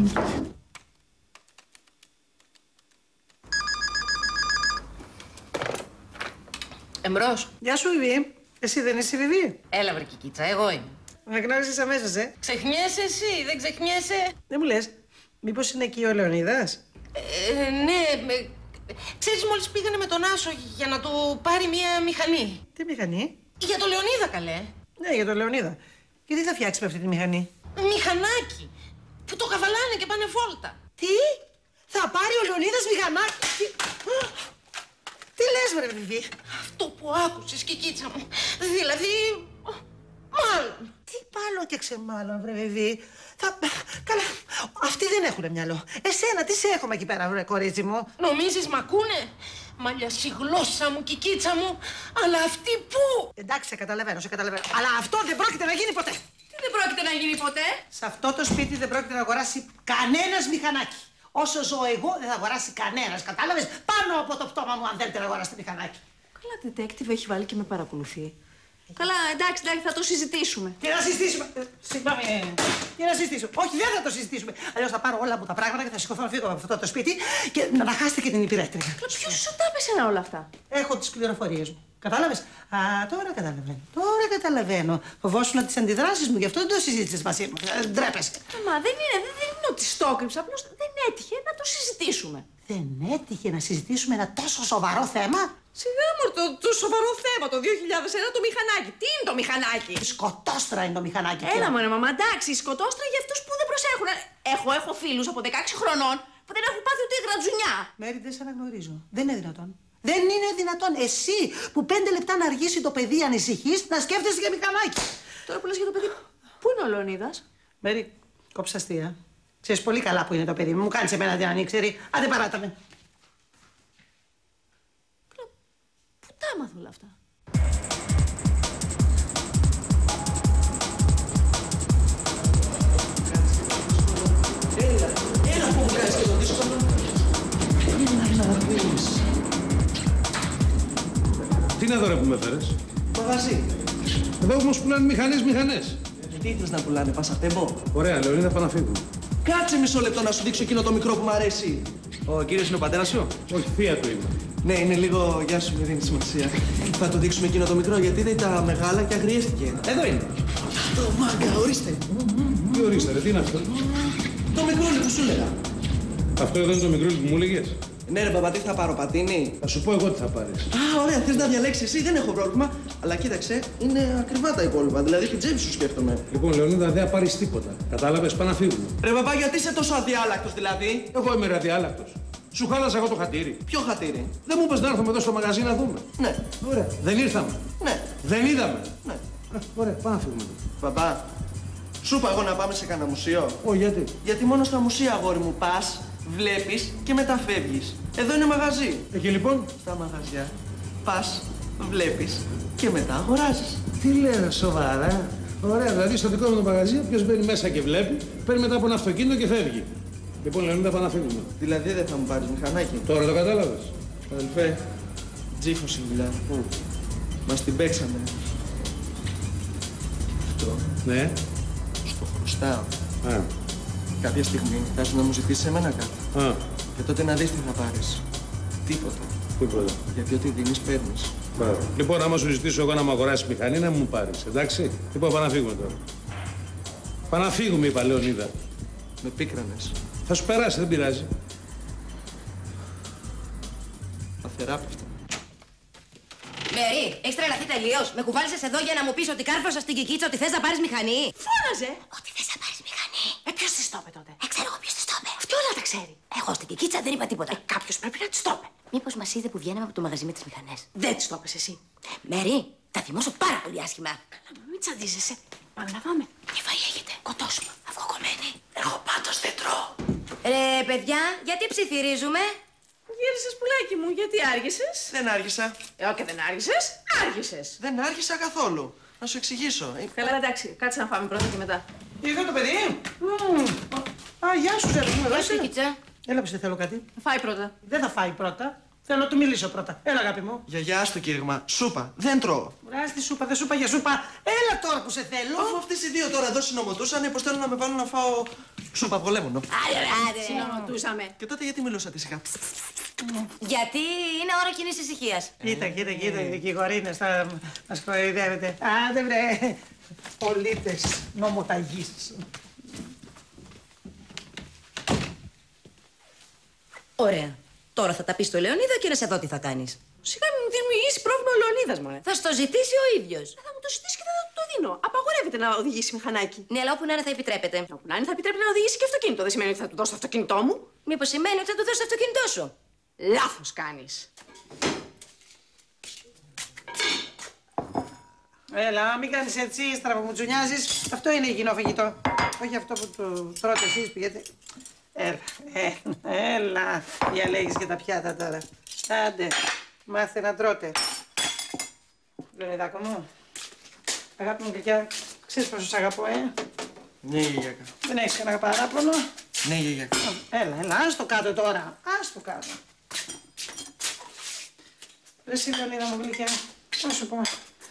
Εμπρός. Γεια σου, Βιβί. Εσύ δεν είσαι η Βιβί? Έλα, βρε Κικίτσα, εγώ είμαι. Με γνώρισες αμέσως, ε. Ξεχνιέσαι εσύ, δεν ξεχνιέσαι. Δεν μου λες, μήπως είναι εκεί ο Λεωνίδας? Ε, ναι, με... ξέρεις, μόλις πήγανε με τον Άσο για να του πάρει μία μηχανή. Τι μηχανή? Για τον Λεωνίδα, καλέ. Ναι, για τον Λεωνίδα. Και τι θα φτιάξει με αυτή τη μηχανή? Μηχανάκι. Που το καβαλάνε και πάνε βόλτα. Τι? Θα πάρει ο Λεωνίδας μηχανάκι? Τι, τι λες, βρε Βιβί? Αυτό που άκουσες, Κικίτσα μου. Δηλαδή, μάλλον. Τι μάλλον και ξεμάλλον, βρε Βιβί. Θα... Καλά, αυτοί δεν έχουν μυαλό. Εσένα, τι σε έχουμε εκεί πέρα, βρε κορίτσι μου. Νομίζεις μ' ακούνε? Μαλλιασή γλώσσα μου, κικίτσα μου. Αλλά αυτοί πού? Εντάξει, σε καταλαβαίνω, σε καταλαβαίνω. Αλλά αυτό δεν πρόκειται να γίνει ποτέ. Τι δεν πρόκειται να γίνει ποτέ? Σε αυτό το σπίτι δεν πρόκειται να αγοράσει κανένας μηχανάκι. Όσο ζω εγώ δεν θα αγοράσει κανένας, κατάλαβες? Πάνω από το πτώμα μου αν θέλετε να αγοράσετε μηχανάκι. Καλά, detective έχει βάλει και με παρακολουθεί. Καλά, εντάξει, εντάξει, θα το συζητήσουμε. Τι να συζητήσουμε. Ε, Συγγνώμη. Τι να συζητήσουμε. Όχι, δεν θα το συζητήσουμε. Αλλιώς θα πάρω όλα μου τα πράγματα και θα σηκωθώ να φύγω από αυτό το σπίτι και να χάσετε και την υπηρέτρια. Ποιος σου τα έπεσε όλα αυτά? Έχω τις πληροφορίες μου. Κατάλαβες? Α, τώρα καταλαβαίνω. Τώρα καταλαβαίνω. Φοβόσουν τις αντιδράσεις μου, γι' αυτό δεν το συζήτησες μαζί μου. Ε, ντρέπεσαι. Μα δεν είναι, δεν, δεν είναι ότι στο έκρυψα. Απλώς δεν έτυχε να το συζητήσουμε. Δεν έτυχε να συζητήσουμε ένα τόσο σοβαρό θέμα. Σιγά μου, το, το σοβαρό θέμα το δύο χιλιάδες ένα, το μηχανάκι. Τι είναι το μηχανάκι? Η σκοτόστρα είναι το μηχανάκι. Έλα μωρέ μαμά, εντάξει, η σκοτόστρα για αυτούς που δεν προσέχουν. Έχω, έχω φίλους από δεκαέξι χρονών που δεν έχουν πάθει ούτε γρατζουνιά. Μέρη, δεν σε αναγνωρίζω. Δεν είναι δυνατόν. Δεν είναι δυνατόν εσύ που πέντε λεπτά να αργήσει το παιδί ανησυχείς να σκέφτεσαι για μηχανάκι. Τώρα που λες για το παιδί, πού είναι ο Λεωνίδας? Μέρη, κόψα αστεία. Ξέρεις πολύ καλά που είναι το παιδί μου. Μου κάνεις εμένα την ανήξερη. Άντε παράτα με. Πού τα έμαθα όλα αυτά? Έλα, έλα που μου κάνεις και το δύσκολο. Έλα να δεις. Τι είναι εδώ ρε που με φέρες? Μαγαζί. Εδώ όμως πουλάνε μηχανές, μηχανές. Τι θες να πουλάνε, πασατέμπο? Ωραία, Λεωνίδα, πάμε να φύγουμε. Κάτσε μισό λεπτό να σου δείξω εκείνο το μικρό που μου αρέσει. Ο κύριος είναι ο πατέρας σου? Όχι, θεία του είμαι. Ναι, είναι λίγο. Γεια σου, με δίνει σημασία. Θα του δείξουμε εκείνο το μικρό γιατί είδε τα μεγάλα και αγριέστηκε. Εδώ είναι. Αυτό, μάγκα, ορίστε. Τι ορίστε, ρε, τι είναι αυτό? Το μικρούλι που σου έλεγα. Αυτό εδώ είναι το μικρούλι που μου έλεγες? Ναι, ρε μπαμπά, τι θα πάρω, πατίνι? Θα σου πω εγώ τι θα πάρεις. Α, ωραία, θες να διαλέξεις εσύ, δεν έχω πρόβλημα. Αλλά κοίταξε, είναι ακριβά τα υπόλοιπα. Δηλαδή την τσέπη σου σκέφτομαι. Λοιπόν, Λεωνίδα, δεν θα πάρεις τίποτα. Κατάλαβες, πάμε να φύγουμε. Ρε μπαμπά, γιατί είσαι τόσο αδιάλακτος δηλαδή? Εγώ είμαι ρε αδιάλακτος. Σου χάλασα εγώ το χατήρι. Ποιο χατήρι? Δεν μου είπες να έρθουμε εδώ στο μαγαζί να δούμε? Ναι. Ωραία. Δεν ήρθαμε? Ναι. Δεν είδαμε? Ναι. Α, ωραία, πάμε να φύγουμε. Μπαμπά, σου είπα εγώ να πάμε σε κανένα μουσείο. Ω, γιατί? Γιατί μόνο στα μουσεία, αγόρι μου, πας, βλέπεις και μετά φεύγεις. Εδώ είναι μαγαζί. Εκεί λοιπόν? Στα μαγαζιά πας, βλέπεις και μετά αγοράζεις. Τι λένε, σοβαρά? Ωραία, δηλαδή στο δικό μου το μαγαζί, ποιος μπαίνει μέσα και βλέπει, παίρνει μετά από ένα αυτοκίνητο και φεύγει. Λοιπόν, Λεωνίδα, πάμε να φύγουμε. Δηλαδή δεν θα μου πάρεις μηχανάκι? Τώρα το κατάλαβες? Αδελφέ, τζίφος η δουλειά. Πού? Μας την παίξαμε. Αυτό. Ναι. Στο χρωστάω. Α. Κάποια στιγμή θα έρθει να μου ζητήσεις εμένα κάτι. Α. Και τότε να δεις τι θα πάρεις. Τίποτα. Τίποτα. Γιατί ό,τι δίνεις παίρνεις. Μπράβο. Λοιπόν, άμα σου ζητήσω εγώ να μου αγοράσεις μηχανή, να μου πάρεις, εντάξει. Λοιπόν, πάμε να φύγουμε τώρα. Πάμε να φύγουμε, είπα, Λεωνίδα. Με πίκρανες. Θα σου περάσει, δεν πειράζει. Αθεράπευτα. Μερί, έχεις τρελαθεί τελείως. Με κουβάλισες εδώ για να μου πεις ότι κάρφωσα στην κικίτσα ότι θες να πάρεις μηχανή. Φώναζε! Ότι θες να πάρεις μηχανή. Ε, ποιος της το είπε τότε? Ε, ξέρω εγώ ποιος της το είπε. Αυτή όλα τα ξέρει. Εγώ στην κικίτσα δεν είπα τίποτα. Ε, κάποιος πρέπει να της το είπε. Μήπως μας είδε που βγαίναμε από το μαγαζί με τις μηχανές. Δεν της το είπες εσύ. Μερί, θα θυμώσω πάρα πολύ άσχημα. Καλά, μην τσαντίζεσαι. Πάμε να πάμε. Τι φαΐ έχετε? Κοτόσουμε. Αυγό κομμένη. Εγώ πάντως δεν τρώω. Ρε, παιδιά, γιατί ψιθυρίζουμε? Γύρισες πουλάκι μου, γιατί άργησες? Δεν άργησα. Ε, όχι, δεν άργησες. Άργησες. Δεν άργησα καθόλου. Να σου εξηγήσω. Καλά, εντάξει, κάτσε να φάμε πρώτα και μετά. Είδα το παιδί. Mm. Α, γεια σου, Ζέρι. Γεια σου, κίτσα. Έλα, που σε θέλω κάτι. Θα φάει πρώτα. Δεν θα φάει πρώτα. Θέλω να του μιλήσω πρώτα. Έλα, αγάπη μου. Γιαγιά, στο κήρυγμα. Σούπα. Δεν τρώω. Βράζει τη σούπα, δεν σούπα για σούπα. Έλα τώρα που σε θέλω. Αφού αυτές οι δύο τώρα εδώ συνομωτούσαν, πως θέλουν να με βάλουν να φάω σούπα από λέμονο. Άρε, άρε. Συνομωτούσαμε. Και τότε γιατί μιλούσατε σιγά? Γιατί είναι ώρα κοινής ησυχίας. Κοίτα, κοίτα, κοίτα, οι δικηγορίνες θα μας κοροϊδεύετε. Άντε βρε, πολίτες νομοταγείς. Ωραία. Τώρα θα τα πεις στο Λεωνίδα και να σε δω τι θα κάνεις. Σιγά μην μου δημιουργήσει πρόβλημα ο Λεωνίδας, μωρέ. Θα στο ζητήσει ο ίδιος. Θα μου το ζητήσει και θα του το δίνω. Απαγορεύεται να οδηγήσει μηχανάκι. Ναι, αλλά όπου να είναι θα επιτρέπεται. Όπου να είναι θα επιτρέπει να οδηγήσει και αυτοκίνητο. Δεν σημαίνει ότι θα του δώσω το αυτοκίνητό μου. Μήπως σημαίνει ότι θα του δώσει το αυτοκίνητό σου? Λάθος κάνεις. Έλα, μην κάνεις έτσι, ύστερα που μου τζουνιάζεις. Αυτό είναι υγιεινό φαγητό. Όχι αυτό που το τρώτε εσείς, πηγαίνετε. Έλα, έλα, έλα. Διαλέγεις και τα πιάτα τώρα. Άντε, μάθε να τρώτε. Λεωνιδάκο μου, αγάπη μου γλυκιά, ξέρεις πόσο σ' αγαπώ, ε. Ναι, γιαγιάκα. Δεν έχεις κανένα παράπονο. Ναι, γιαγιάκα. Έλα, έλα, ας το κάτω τώρα. Ας το κάτω. Ρε εσύ, Λεωνίδα μου γλυκιά, να σου πω.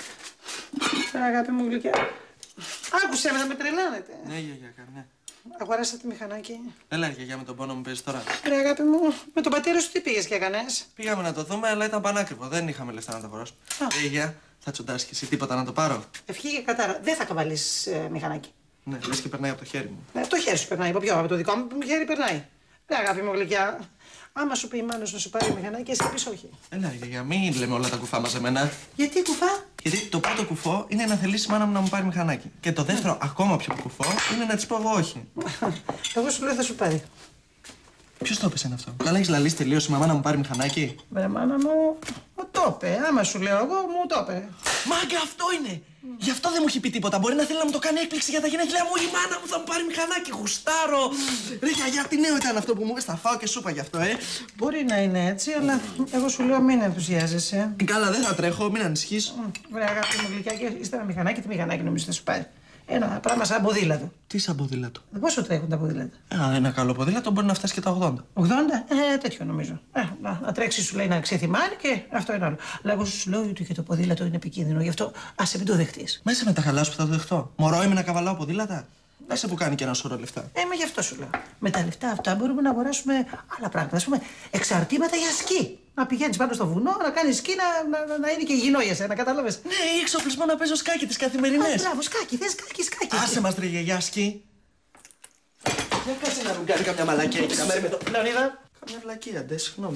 Αγάπη μου γλυκιά. Άκουσε με, να με τρελάνετε. Ναι, γιαγιάκα, ναι. Αγοράσατε μηχανάκι. Έλα, γιαγιά, με τον πόνο μου παίζεις τώρα. Ρε αγάπη μου, με τον πατέρα σου τι πήγες και έκανες? Πήγαμε να το δούμε, αλλά ήταν πανάκριβο. Δεν είχαμε λεφτά να το αγοράσουμε. Γιαγιά, θα τσοντάσεις και εσύ τίποτα να το πάρω. Ευχή και κατάρα. Δεν θα καβαλείς ε, μηχανάκι. Ναι, λες και περνάει από το χέρι μου. Ναι, το χέρι σου περνάει. Από ποιο, από το δικό μου χέρι περνάει. Ρε αγάπη μου γλυκιά. Άμα σου πει η μάνα σου να σου πάρει μηχανάκι, εσύ πεις όχι. Έλα, γιαγιά, μην λέμε όλα τα κουφά μαζεμένα. Γιατί κουφά? Γιατί το πρώτο κουφό είναι να θελήσει η μάνα μου να μου πάρει μηχανάκι. Και το δεύτερο, ακόμα πιο κουφό, είναι να της πω εγώ όχι. Εγώ σου λέω θα σου πάρει. Ποιος το έπεσε αυτό? Καλά, έχεις λαλήσει τελείως η μαμά να μου πάρει μηχανάκι. Ρε μάνα μου, μου το είπε. Άμα σου λέω εγώ, μου το είπε. Μάγκα, αυτό είναι! Mm. Γι' αυτό δεν μου έχει πει τίποτα. Μπορεί να θέλει να μου το κάνει έκπληξη για τα γενέθλιά μου. Η μάνα μου θα μου πάρει μηχανάκι. Γουστάρω. Mm. Ρε γιαγιά, τι νέο ήταν αυτό που μου είπες? Θα φάω και σούπα γι' αυτό, ε. Μπορεί να είναι έτσι, αλλά εγώ σου λέω μην ενθουσιάζεσαι. Καλά, δεν θα τρέχω, μην ανησυχείς. Mm. Βρε αγάπη μου γλυκιά, και ύστερα μηχανάκι, τι μηχανάκι νομίζω θα σου πάρει? Ένα πράγμα σαν ποδήλατο. Τι σαν ποδήλατο? Πόσο τρέχουν τα ποδήλατα? Α, ένα καλό ποδήλατο μπορεί να φτάσει και τα ογδόντα. ογδόντα? Ε, τέτοιο νομίζω. Ε, να, να τρέξει σου λέει να ξεθυμάνει και αυτό είναι άλλο. Αλλά εγώ σου λέω ότι και το ποδήλατο είναι επικίνδυνο, γι' αυτό άσε μην το δεχτείς. Μέσα με τα χαλά σου που θα το δεχτώ. Μωρό είμαι να καβαλάω ποδήλατα. Άσε που κάνει και ένα σωρό λεφτά. Ε, μα γι' αυτό σου λέω. Με τα λεφτά αυτά μπορούμε να αγοράσουμε άλλα πράγματα. Ας πούμε, εξαρτήματα για σκι. Να πηγαίνεις πάνω στο βουνό, να κάνεις σκι, να, να, να είναι και υγιεινό για σένα, κατάλαβες. Ναι, ή εξοπλισμό να παίζω σκάκι τις καθημερινές. Α, μπράβο, σκάκι, θες σκάκι, σκάκι. Άσε μας ρε γιαγιά σκι. Για κάτσε να μου κάνει καμιά μαλακία και να με το... Λεωνίδα. Καμιά βλακία, ντε, συγγνώμη.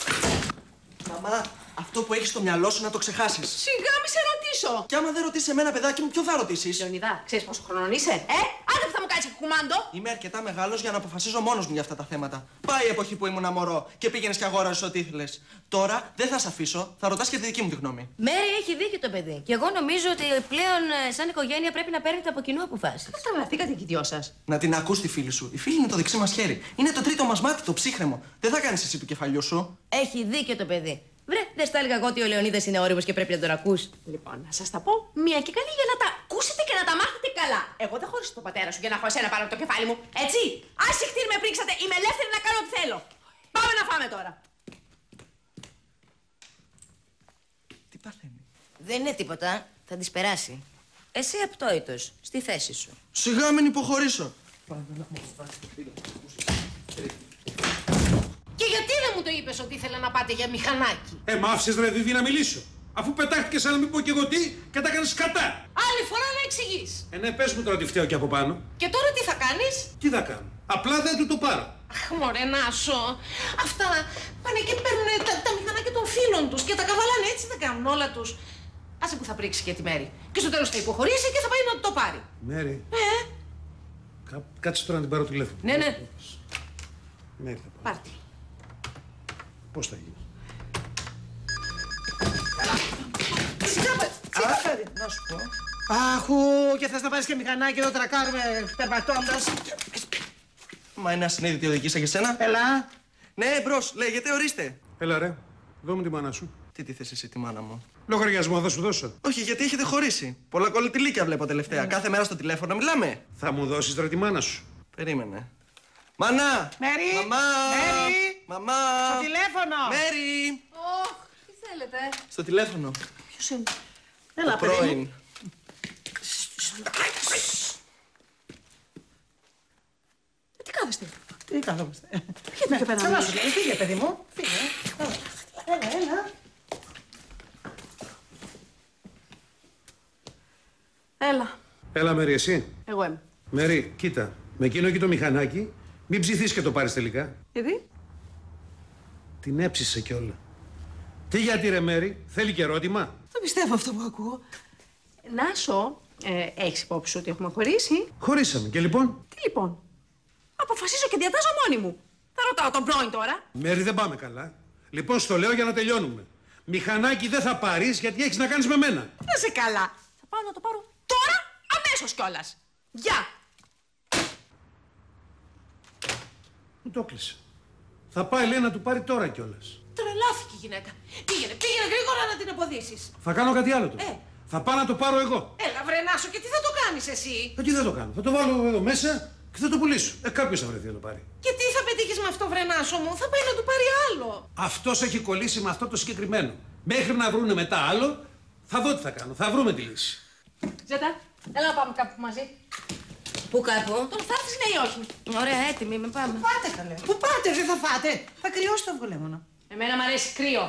Μαμά, αυτό που έχεις στο μυαλό σου να το ξεχάσεις. Σιγά μη σε ρωτήσω. Κι άμα δεν ρωτήσεις εμένα, παιδάκι μου, ποιο θα ρωτήσεις? Λεωνιδά, ξέρεις πόσο χρονών είσαι, ε? Άντε που θα μου κάνεις κουμάντο. Είμαι αρκετά μεγάλος για να αποφασίζω μόνος μου για αυτά τα θέματα. Πάει η εποχή που ήμουν μωρό και πήγαινες και αγόραζες ό,τι ήθελες. Τώρα δεν θα σε αφήσω, θα ρωτάς και τη δική μου τη γνώμη. Μέρη, έχει δίκιο το παιδί. Και εγώ νομίζω ότι πλέον, σαν οικογένεια, πρέπει να παίρνετε από κοινού αποφάσεις. Καταλαβαίνετε και οι δυο σας. Να την ακούς τη φίλη σου. Η φίλη είναι το δεξί μας χέρι. Είναι το τρίτο μας μάτι, το ψύχρεμο. Δεν θα κάνεις εσύ του κεφαλιού σου. Έχει δίκιο το παιδί. Βρε, δεν στα έλεγα εγώ ότι ο Λεωνίδας είναι όριμος και πρέπει να τον ακούς. Λοιπόν, να σας τα πω μία και καλή για να τα ακούσετε και να τα μάθετε καλά. Εγώ δεν χώρισα τον πατέρα σου για να έχω εσένα πάνω από το κεφάλι μου, έτσι. Άσυχτηρ με πρίξατε, είμαι ελεύθερη να κάνω ό,τι θέλω. Πάμε να φάμε τώρα. Τι παθαίνει? Δεν είναι τίποτα, θα της περάσει. Εσύ απτόητος, στη θέση σου. Σιγά μην υποχωρήσω. Και γιατί δεν μου το είπες ότι ήθελα να πάτε για μηχανάκι? Ε, μ' άφησες ρε Δίδη να μιλήσω. Αφού πετάχτηκες σαν να μην πω κι εγώ τι και τα έκανες σκατά. Άλλη φορά να εξηγείς. Ε, ναι, πες μου τώρα τι φταίω κι από πάνω. Και τώρα τι θα κάνεις? Τι θα κάνω? Απλά δεν του το πάρω. Αχ, μωρέ Νάσο. Αυτά πάνε και παίρνουν τα, τα μηχανάκια των φίλων τους και τα καβαλάνε, έτσι δεν κάνουν όλα τους. Άσε που θα πρίξει και τη Μέρη. Και στο τέλος θα υποχωρήσει και θα πάει να το πάρει. Μέρη. Ε. Κα... Κάτσε τώρα να την πάρω τηλέφωνο. Ναι, ναι. Μέρη θα πάω. Πάρτι. Πώς θα γίνει? Σιγά, σιγά, να σου πω. Αχού, και θες να πάρεις και μηχανάκι εδώ τρακάρουμε περπατώντας. Μα είναι ασυνείδητη οδηγήσα για σένα. Έλα. Ναι, μπρος, λέγεται, ορίστε. Έλα ρε, δώ μου τη μάνα σου. Τι τι θες εσύ τη μάνα μου? Λογαριασμό θα σου δώσω. Όχι, γιατί έχετε χωρίσει. Πολλά κολλητηλίκια βλέπω τελευταία. Mm. Κάθε μέρα στο τηλέφωνο μιλάμε. Θα μου δώσεις ρε τη μάνα σου. Περίμενε. Μάνα! Μέρη! Μαμά! Μέρη! Μαμά! Στο τηλέφωνο! Μέρη! Ωχ, τι θέλετε? Στο τηλέφωνο. Ποιος είναι? Έλα, το πρώην. Τι κάθεστε? Τι καθόμαστε? Φύγε πέρα. Καλά σου λέει, φύγε παιδί μου. Φύγε. Έλα, έλα. Έλα. Έλα Μέρη, εσύ. Εγώ είμαι. Μέρη, κοίτα. Με εκείνο εκεί το μηχανάκι, μην ψηθείς και το πάρεις τελικά. Γιατί? Την έψησε κιόλα. Τι γιατί ρε Μέρη, θέλει και ερώτημα? Δεν πιστεύω αυτό που ακούω. Νάσο, ε, έχεις υπόψη σου ότι έχουμε χωρίσει? Χωρίσαμε και λοιπόν. Τι λοιπόν? Αποφασίζω και διατάζω μόνη μου. Θα ρωτάω τον πρώην τώρα. Μέρη, δεν πάμε καλά. Λοιπόν, στο λέω για να τελειώνουμε. Μηχανάκι δεν θα πάρεις γιατί έχεις να κάνεις με μένα. Να σε καλά. Θα πάω να το πάρω τώρα, αμέσως κιόλας. Γεια! Μου το έκλεισε. Θα πάει, λέει, να του πάρει τώρα κιόλας. Τρελάθηκε η γυναίκα. Πήγαινε, πήγαινε γρήγορα να την αποδείσεις. Θα κάνω κάτι άλλο τώρα. Ε. Θα πάω να το πάρω εγώ. Έλα, βρενάσω, και τι θα το κάνεις εσύ? Ε, τι θα το κάνω. Θα το βάλω εδώ μέσα και θα το πουλήσω. Ε, κάποιος θα βρεθεί να το πάρει. Και τι θα πετύχεις με αυτό, βρενάσω μου? Θα πάει να του πάρει άλλο. Αυτός έχει κολλήσει με αυτό το συγκεκριμένο. Μέχρι να βρούνε μετά άλλο, θα δω τι θα κάνω. Θα βρούμε τη λύση. Ζέτα, έλα να πάμε κάπου μαζί. Πού κάπου? Τώρα θα έρθεις, ναι ή όχι? Ωραία, έτοιμοι, με πάμε. Πού πάτε, καλέ. Πού πάτε, δεν θα φάτε. Θα κρυώσει το αυγολέμονο. Εμένα μ' αρέσει κρύο.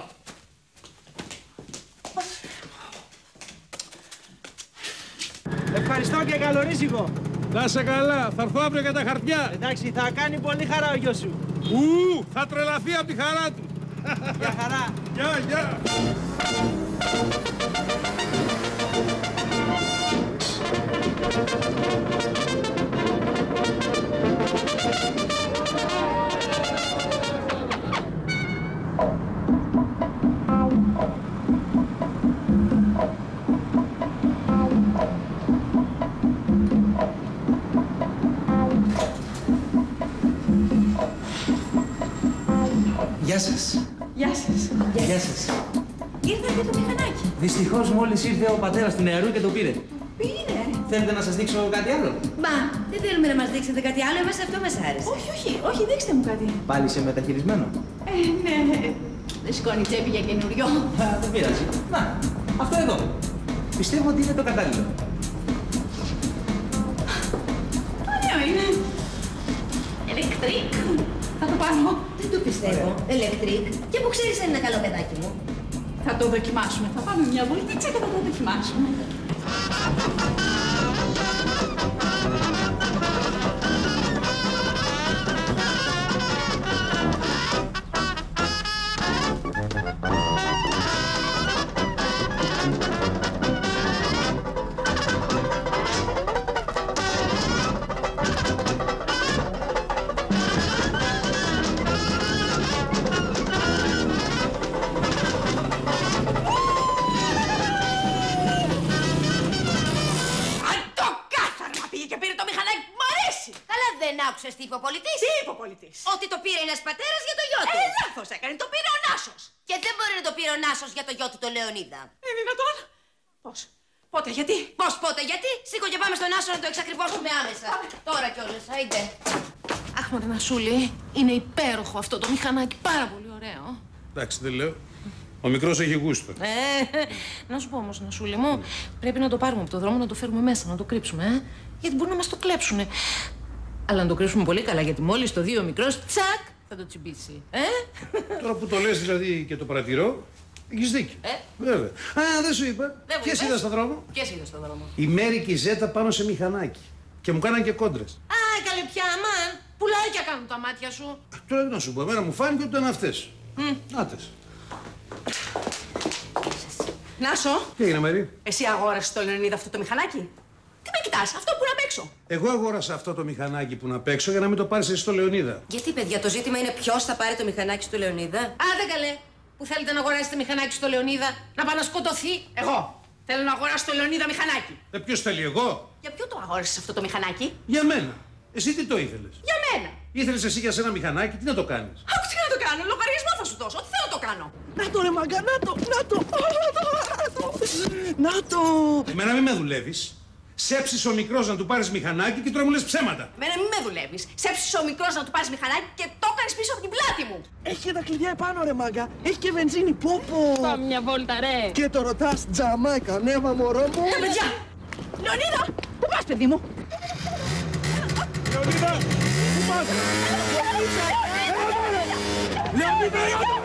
Ευχαριστώ και καλό ρύζικο. Να σε καλά, θα έρθω αύριο για τα χαρτιά. Εντάξει, θα κάνει πολύ χαρά ο γιος σου. Ου, θα τρελαθεί από τη χαρά του. Για χαρά. Γεια, γεια. Γεια σας. Γεια σας. Γεια σας. Ήρθατε το μηχανάκι. Δυστυχώς μόλις ήρθε ο πατέρας του νεαρού και το πήρε. Πήρε. Θέλετε να σας δείξω κάτι άλλο? Μπα, δεν θέλουμε να μας δείξετε κάτι άλλο, εμάς αυτό μας άρεσε. Όχι, όχι, όχι, δείξτε μου κάτι. Πάλι σε μεταχειρισμένο. Ε, ναι, ναι. Δεν σηκώνει τσέπη για καινούριο. Α, δεν πειράζει. Να, αυτό εδώ. Πιστεύω ότι είναι το κατάλληλο. Ωραίο είναι. Ελεκτρικ. Θα το πάρω. Δεν το πιστεύω. Ελεκτρικ. Και που ξέρεις αν είναι καλό, παιδάκι μου? Θα το δοκιμάσουμε. Θα πάμε μια βολτίτσα και θα το δοκιμάσουμε. Άκουσες τι είπε ο πολιτής? Τι είπε ο πολιτής? Ότι το πήρε ένας πατέρας για το γιο του. Ε, λάθος έκανε. Το πήρε ο Νάσος. Και δεν μπορεί να το πήρε ο Νάσος για το γιο του, το Λεωνίδα. Είναι δυνατόν? Πώς? Πότε, γιατί? Πώς, πότε, γιατί? Σήκω και πάμε στον Νάσο να το εξακριβώσουμε άμεσα. Τώρα κιόλας, άιντε. Αχ, μωρέ Νασούλη, είναι υπέροχο αυτό το μηχανάκι, πάρα πολύ ωραίο. Εντάξει, δεν λέω. Ο μικρός έχει γούστο. Ε, να σου πω όμως, Νασούλη μου, πρέπει να το πάρουμε από το δρόμο, να το φέρουμε μέσα, να το κρύψουμε, ε? Γιατί μπορεί να μας το κλέψουνε. Αλλά να το κρύψουμε πολύ καλά, γιατί μόλις το δει ο μικρός, τσακ, θα το τσιμπήσει. Ε? Τώρα που το λες δηλαδή και το παρατηρώ, έχεις δίκιο. Ε? Βέβαια. Α, δεν σου είπα. Ποιες είδα στον δρόμο? Ποιες είδα στον δρόμο? Η Μέρη και η Ζέτα πάνω σε μηχανάκι. Και μου κάναν και κόντρες. Α, καλέ πια, αμάν. Πουλάκια κάνουν τα μάτια σου. Τώρα τι να σου πω, εμένα μου φάνηκε ότι ήταν αυτές. Mm. Άτες. Νάσο. Τι έγινε, Μέρη? Εσύ αγόρασες το Λεωνίδα αυτό το μηχανάκι? Τι με κοιτάς, αυτό που είναι απ' έξω. Εγώ αγόρασα αυτό το μηχανάκι που να παίξω για να μην το πάρεις εσύ στο Λεωνίδα. Γιατί, παιδιά, το ζήτημα είναι ποιος θα πάρει το μηχανάκι στο Λεωνίδα. Άντε καλέ, που θέλετε να αγοράσετε μηχανάκι στο Λεωνίδα, να πάει να σκοτωθεί. Εγώ θέλω να αγοράσω το Λεωνίδα μηχανάκι. Ε, ποιος θέλει, εγώ? Για ποιο το αγόρασες αυτό το μηχανάκι? Για μένα. Εσύ τι το ήθελες? Για μένα. Ήθελες εσύ για σένα μηχανάκι, τι να το κάνεις? Άκου, τι να το κάνω, λογαριασμό θα σου δώσω, ό,τι θέλω το κάνω. Να το ρε μαγκα, να το, να το, να το. Εμένα μην με δουλεύεις. Σέψεις ο μικρός να του πάρεις μηχανάκι και τώρα μου λες ψέματα. Εμένα μην με δουλεύεις. Σέψεις ο μικρός να του πάρεις μηχανάκι και το έκανες πίσω από την πλάτη μου. Έχει και τα κλειδιά επάνω ρε μάγκα. Έχει και βενζίνη, πόπο. Πάμε μια βόλτα ρε. Και το ρωτάς Τζαμάικα, ανέβα μωρό μου. Ε, παιδιά! Λεωνίδα, πού πας παιδί μου? Λεωνίδα, πού πας? Λεωνίδα,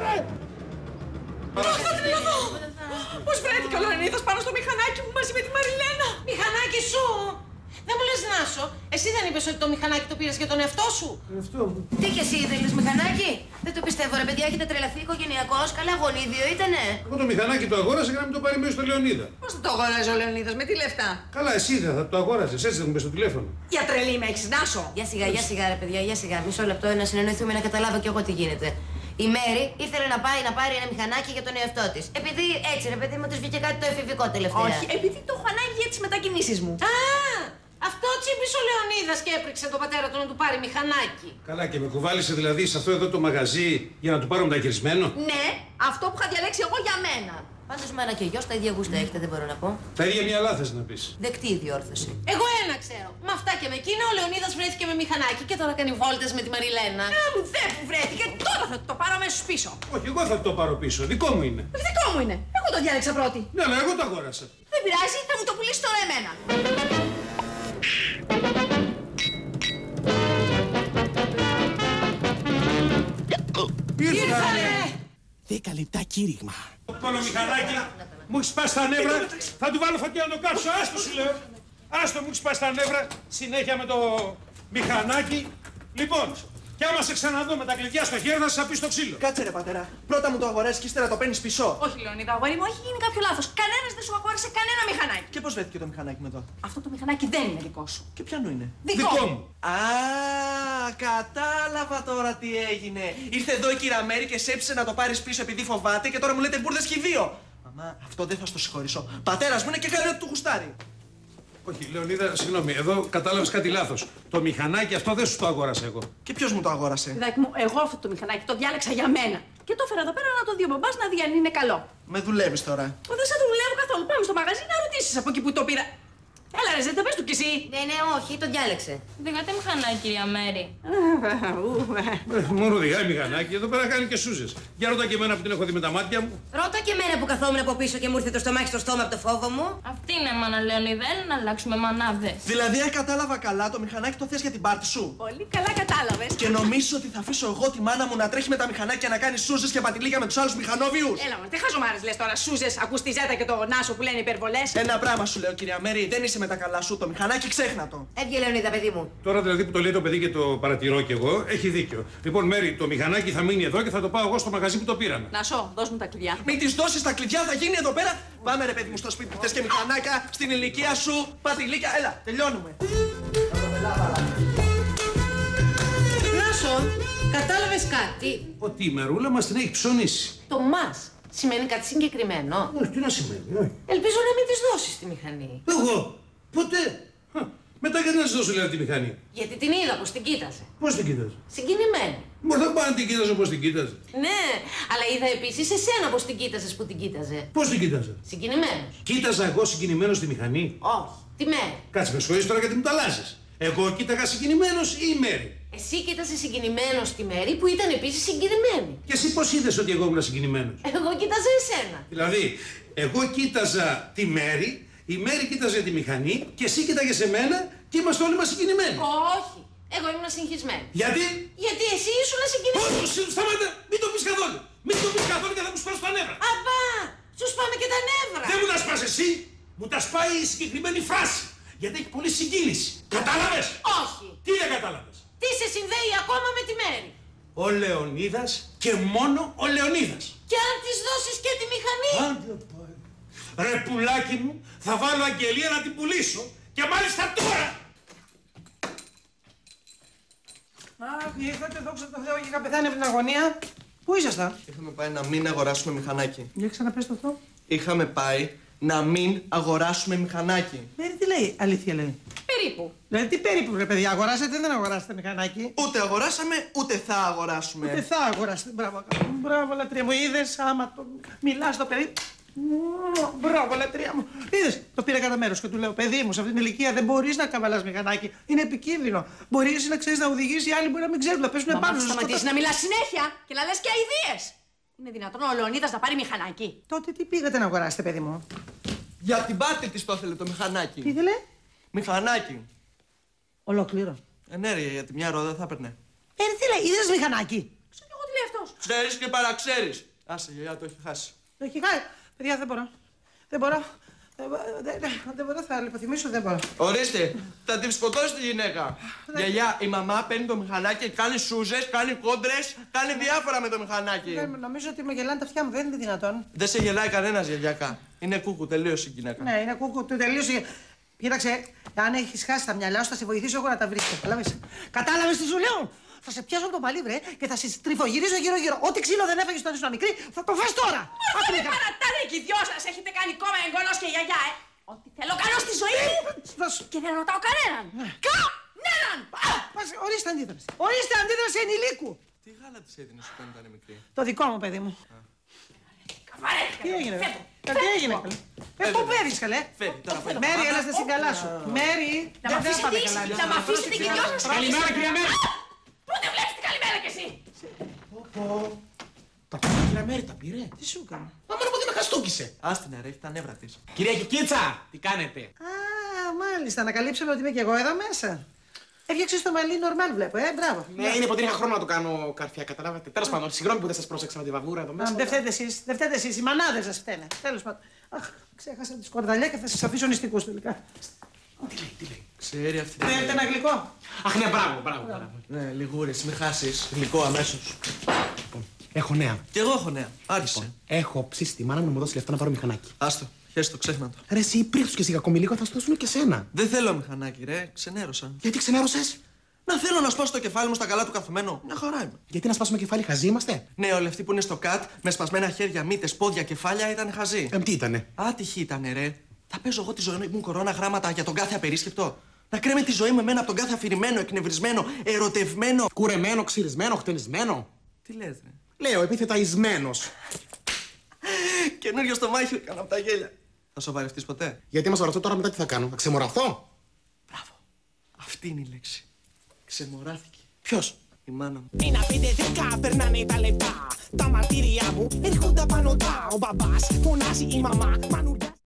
Αχ, θα τρελαθώ! Πώς βρέθηκε ο Λεωνίδας πάνω στο μηχανάκι μου μαζί με τη Μαριλένα? Μηχανάκι σου! Δεν μου λες Νάσο, εσύ δεν είπες ότι το μηχανάκι το πήρες για τον εαυτό σου? Εαυτό μου. Τι και εσύ ήθελες μηχανάκι? Δεν το πιστεύω, ρε παιδιά, έχετε τρελαθεί οικογενειακός. Καλά γονίδιο ήτανε. Εγώ το μηχανάκι το αγόρασα για να μην το πάρει μέσα στο Λεωνίδα. Πώς θα το αγοράζει ο Λεωνίδας, με τι λεφτά? Καλά, εσύ δεν θα το αγόρασες, έτσι δεν μου πες στο τηλέφωνο. Για τρελή με έχεις, Νάσο. Για σιγά, για σιγά, ρε παιδιά, για σιγά. Μισό λεπτό να συνεννοηθούμε να καταλάβω κι εγώ τι γίνεται. Η Μέρη ήθελε να πάει να πάρει ένα μηχανάκι για τον εαυτό της. Επειδή έτσι, ρε παιδί μου, της βγήκε κάτι το εφηβικό τελευταία. Όχι, επειδή το έχω ανάγκη για τις μετακινήσεις μου. Α, αυτό τσίπησε ο Λεωνίδας και έπρεξε τον πατέρα του να του πάρει μηχανάκι. Καλά, και με κουβάλισε δηλαδή σε αυτό εδώ το μαγαζί για να του πάρω μεταχειρισμένο. Ναι, αυτό που είχα διαλέξει εγώ για μένα. Πάντως μάνα και γιος τα ίδια γούστα έχετε, δεν μπορώ να πω. Τα ίδια μυαλά θες να πεις. Δεκτή η διόρθωση. Εγώ ένα ξέρω. Με αυτά και με εκείνα ο Λεωνίδας βρέθηκε με μηχανάκι και τώρα κάνει βόλτες με τη Μαριλένα. Α, μου δεν που βρέθηκε. Τώρα θα το πάρω αμέσως πίσω. Όχι, εγώ θα το πάρω πίσω. Δικό μου είναι. Δικό μου είναι. Εγώ το διάλεξα πρώτη. Ναι, αλλά εγώ το αγόρασα. Δεν πειράζει, θα μου το πουλήσει τώρα εμένα. Ήρθανε! Δέκα λεπτά κήρυγμα. Το μηχανάκι μου έχει σπάσει τα νεύρα. Θα του βάλω φωτιά να το κάψω. Άστο σου λέω. Άστο, μου έχει σπάσει τα νεύρα. Συνέχεια με το μηχανάκι. Λοιπόν, κι άμα σε ξαναδώ με τα κλειδιά στο χέρι, θα σε αφήσω στο ξύλο. Κάτσε ρε πατέρα. Πρώτα μου το αγοράζει και ύστερα το παίρνει πίσω. Όχι, Λεωνίδα, αγόρι μου, έχει γίνει κάποιο λάθος. Κανένας δεν σου αγόρασε κανένα μηχανάκι. Και πώς βρέθηκε το μηχανάκι με εδώ? Αυτό το μηχανάκι δεν είναι δικό σου. Και ποιανού είναι? Δικό, δικό μου. Α, κατάλαβα τώρα τι έγινε. Ήρθε εδώ η κυρία Μέρη και σέψησε να το πάρεις πίσω επειδή φοβάται και τώρα μου λέτε μπουρδες και οι δύο. Μαμά, αυτό δεν θα στο συγχωρήσω. Πατέρας μου είναι και κάνει ό,τι του γουστάρει. Όχι, Λεωνίδα, συγγνώμη, εδώ κατάλαβες κάτι λάθος. Το μηχανάκι αυτό δεν σου το αγόρασα εγώ. Και ποιος μου το αγόρασε? Παιδάκι μου, εγώ αυτό το μηχανάκι το διάλεξα για μένα. Και το έφερα εδώ πέρα να το δει ο μπαμπάς να δει αν είναι καλό. Με δουλεύεις τώρα. Δεν σε δουλεύω καθόλου. Πάμε στο μαγαζί να ρωτήσεις από εκεί που το πήρα. Έλα ρε Ζέτα, πες του κι εσύ. Ναι, ναι, όχι, το διάλεξε. Διγάτε μηχανάκι, κυρία Μέρη. Μόνο οδηγάει μηχανάκι, εδώ πέρα κάνει και σούζες. Για ρώτα και εμένα που την έχω δει με τα μάτια μου. Ρώτα και εμένα που καθόμουν από πίσω και μου ήρθε το στομάχι στο στόμα από το φόβο μου. Αυτή είναι μάνα Λεωνίδα, έλα να αλλάξουμε μανάδες. Δηλαδή, αν κατάλαβα καλά, το μηχανάκι το θες για την πάρτι σου. Πολύ καλά κατάλαβες. Και νομίζεις ότι θα αφήσω εγώ τη μάνα μου να τρέχει με τα μηχανάκια να κάνει σούζες και πατηλίκια με τους άλλους μηχανόβιους? Έλα μου, τι χαζομάρες λες τώρα, σούζες, ακούς τη Ζέτα και το Νάσο που λένε υπερβολές. Ένα πράγμα σου λέω, κυρία Μέρη, δεν είσαι με τα καλά σου. Το μηχανάκι ξέχνα το. Έβγε Λεωνίδα, παιδί μου. Τώρα δηλαδή που το λέει το παιδί και το παρατηρώ κι εγώ, έχει δίκιο. Λοιπόν, Μέρη, το μηχανάκι θα μείνει εδώ και θα το πάω εγώ στο μαγαζί που το πήραμε. Νάσο, δώσ' μου τα κλειδιά. Μην τη δώσεις τα κλειδιά, θα γίνει εδώ πέρα. Πάμε ρε παιδί μου στο σπίτι, θες και μηχανάκια στην ηλικία σου. Πατηλίκια, έλα, τελειώνουμε. Νάσο, κατάλαβες κάτι? Ότι η Μερούλα μας την έχει ψωνίσει. Το μας σημαίνει κάτι συγκεκριμένο? Όχι, τι να σημαίνει, όχι. Ελπίζω να μην της δώσεις τη μηχανή. Εγώ, ποτέ. Μετά γιατί να της δώσω λέει τη μηχανή? Γιατί την είδα πως την κοίταζε. Πώς την κοίταζε? Συγκινημένη. Μα δεν πάει να την κοίταζε όπως την κοίταζε. Ναι, αλλά είδα επίσης εσένα πως την κοίταζες που την κοίταζε. Πώς την κοίταζε? Συγκινημένος. Κοίταζα εγώ συγκινημένος τη μηχανή? Όχι, τη Μέρη. Κάτσε με σχολείς τώρα γιατί μου τα αλλάζεις. Εγώ κοίταγα συγκινημένος ή η Μέρη? Εσύ κοίταζε συγκινημένος τη Μέρη που ήταν επίσης συγκινημένη. Και εσύ πώς είδες ότι εγώ ήμουν συγκινημένος? Εγώ κοίταζα εσένα. Δηλαδή, εγώ κοίταζα τη Μέρη, η Μέρη κοίταζε τη μηχανή και εσύ κοίταγες εμένα και είμαστε όλοι μας συγκινημένοι. Όχι. Εγώ ήμουν συγχυσμένη. Γιατί? Γιατί εσύ ήσουν συγκινημένη. Όχι, σταμάτα! Μην το πεις καθόλου! Μην το πεις καθόλου και θα μου σπάσω τα νεύρα! Αμπά! Σου σπάμε και τα νεύρα! Δεν μου τα σπάς εσύ! Μου τα σπάει η συγκεκριμένη φράση! Γιατί έχει πολύ συγκίνηση. Κατάλαβες? Όχι! Τι δεν κατάλαβες? Τι σε συνδέει ακόμα με τη Μέρη? Ο Λεωνίδας και μόνο ο Λεωνίδας. Και αν της δώσεις και τη μηχανή? Άντε πάει. Ρε πουλάκι μου, θα βάλω αγγελία να την πουλήσω και μάλιστα τώρα! Αχ, ήρθατε, δόξα τω Θεώ, είχα πεθάνει από την αγωνία. Πού ήσασταν? Είχαμε πάει να μην αγοράσουμε μηχανάκι. Για ξαναπες το αυτό. Είχαμε πάει να μην αγοράσουμε μηχανάκι. Μέρη, τι λέει, αλήθεια λέει. Περίπου. Δηλαδή, τι περίπου, ρε παιδιά, αγοράσετε, δεν αγοράσετε μηχανάκι. Ούτε αγοράσαμε, ούτε θα αγοράσουμε. Ούτε θα αγοράσετε. Μπράβο, μπράβο, λατρεία μου. Είδες, άμα το μιλάς στο παιδί. Μπράβο, λατρεία μου. Είδες, το πήρα κατά μέρος και του λέω: παιδί μου, σε αυτήν την ηλικία δεν μπορείς να καβαλάς μηχανάκι. Είναι επικίνδυνο. Μπορείς να ξέρεις να οδηγείς, οι άλλοι μπορεί να μην ξέρουν, να πέσουν πάνω σου. Σταματήσεις να μιλάς συνέχεια και να λες και αηδίες. Είναι δυνατόν ο Λεωνίδας να πάρει μηχανάκι? Τότε τι πήγατε να αγοράσετε, παιδί μου? Για την πάρτι της το ήθελε το μηχανάκι. Τι ήθελε? Μηχανάκι. Ολόκληρο. Ενέργεια, για τη μια ρόδα θα έπαιρνε. Ε, τι λέει, είδες μηχανάκι? Ξέρω κι εγώ τι λέει αυτός. Ξέρεις και παραξέρεις. Άσε, γιαγιά, το έχει χάσει. Το έχει χάσει. Παιδιά, δεν μπορώ. Δεν μπορώ. Δεν, δεν, δεν μπορώ, θα λιποθυμίσω, δεν μπορώ. Ορίστε, θα την σκοτώσει τη γυναίκα. Γιαγιά, η μαμά παίρνει το μηχανάκι, κάνει σούζες, κάνει κόντρες, κάνει διάφορα με το μηχανάκι. Δεν, νομίζω ότι με γελάνε τα αυτιά μου, δεν είναι δυνατόν. Δεν σε γελάει κανένας, γιαγιάκα. Είναι κούκου, τελείωσε η γυναίκα. Ναι, είναι κούκου, του τελείωσε. Κοίταξε, αν έχεις χάσει τα μυαλά σου, θα σε βοηθήσω εγώ να τα βρεις. Κατάλαβες. Κατάλαβες τι σου λέω. Θα σε πιάσω από το μαλλί, βρε, και θα σε τριφογυρίζω γύρω-γύρω. Ό,τι ξύλο δεν έφαγε όταν ήσουν μικρή, θα το φας τώρα. Μωρό, δεν παρατάτε και οι δυο σας. Έχετε κάνει κόμμα εγγονός και γιαγιά, ε. Ό,τι θέλω κάνω στη ζωή μου. Και δεν ρωτάω κανέναν. Κανέναν. Ορίστε αντίδραση. Ορίστε αντίδραση ενηλίκου. Τι γάλα της έδινες όταν ήταν μικρή? Το δικό μου, παιδί μου. Τι έγινε, ρε? Τι έγινε, καλέ? Ε, πού φεύγεις, καλέ? Μέρη, έλα στα συγκαλά σου. Μέρη, να μ' αφήσετε να μ' αφήσετε και δυο σας. Καλημέρα, κυρία Μέρη. Πού δεν βλέπεις την καλημέρα κι εσύ? Τα πήρε, κυρία Μέρη, τα πήρε. Τι σου έκανα? Μα μόνο που δεν με χαστούκησε. Άστινα ρε, έχει τα νεύρα της. Κυρία Κικίτσα, τι κάνετε? Α, μάλιστα, ανακαλύψαμε ότι είμαι κι εγώ εδώ μέσα. Έφτιαξες το μαλλί νορμάλ, βλέπω, ε, μπράβο. Ναι, είναι που δεν είχα χρόνο να το κάνω καρφιά, καταλάβατε. Τέλος πάντων, συγγνώμη που δεν σας πρόσεξα με τη βαβούρα εδώ μέσα. Δεν φταίτε εσείς, δεν φταίτε εσείς, οι μανάδες σας φταίνε. Τέλος πάντων. Αχ, ξέχασα τη σκορδαλιά και θα σας αφήσω νηστικούς τελικά. Τι λέει, τι λέει. Ξέρει αυτή. Θέλετε ένα γλυκό? Αχ, ναι, μπράβο, μπράβο. μπράβο. Ναι, λιγούρες, μη χάσεις. Γλυκό αμέσως. Λοιπόν, έχω νέα. Κι εγώ έχω νέα. Άρχισε. Λοιπόν, έχω ψήσει τη μάνα μου να μου δώσει λεφτά να πάρω μηχανάκι. Άστο, χέστο, ξέχνα το. Ρε, εσύ πρίξου και εσύ κακομιλίκο, θα σου δώσουν και σένα. Δεν θέλω μηχανάκι, ρε. Ξενέρωσα. Γιατί ξενέρωσες? Να θέλω να σπάσω το κεφάλι μου στα καλά του καθομένο. Μια χαρά είμαι. Γιατί να σπάσουμε κεφάλι, χαζοί είμαστε? Ναι, όλοι αυτοί που είναι στο κατ με σπασμένα χέρια, μύτες, πόδια, κεφάλια ήταν χαζοί. Ε, τι ήτανε? Άτυχοι ήτανε, ρε. Θα παίζω εγώ τη ζωή μου κορώνα γράμματα για τον κάθε απερίσκεπτο. Να κρέμε τη ζωή μου εμένα από τον κάθε αφηρημένο, εκνευρισμένο, ερωτευμένο. Κουρεμένο, ξυρισμένο, χτενισμένο. Τι λες, ρε? Λέω, επίθετα ισμένος. Καινούριο στο μάχη έκανα από τα γέλια. Θα σοβαρευτείς ποτέ? Γιατί μας ρωτώ τώρα μετά τι θα κάνω, θα ξεμοραθώ? Μπράβο. Αυτή είναι η λέξη. Ξεμοράθηκε. Ποιος? Η μάνα μου. Ένα πέντε δέκα περνάνε τα λεπτά. Τα μαρτύρια μου έρχονται πάνω τα. Ο μπαμπάς φωνάζει η μαμά.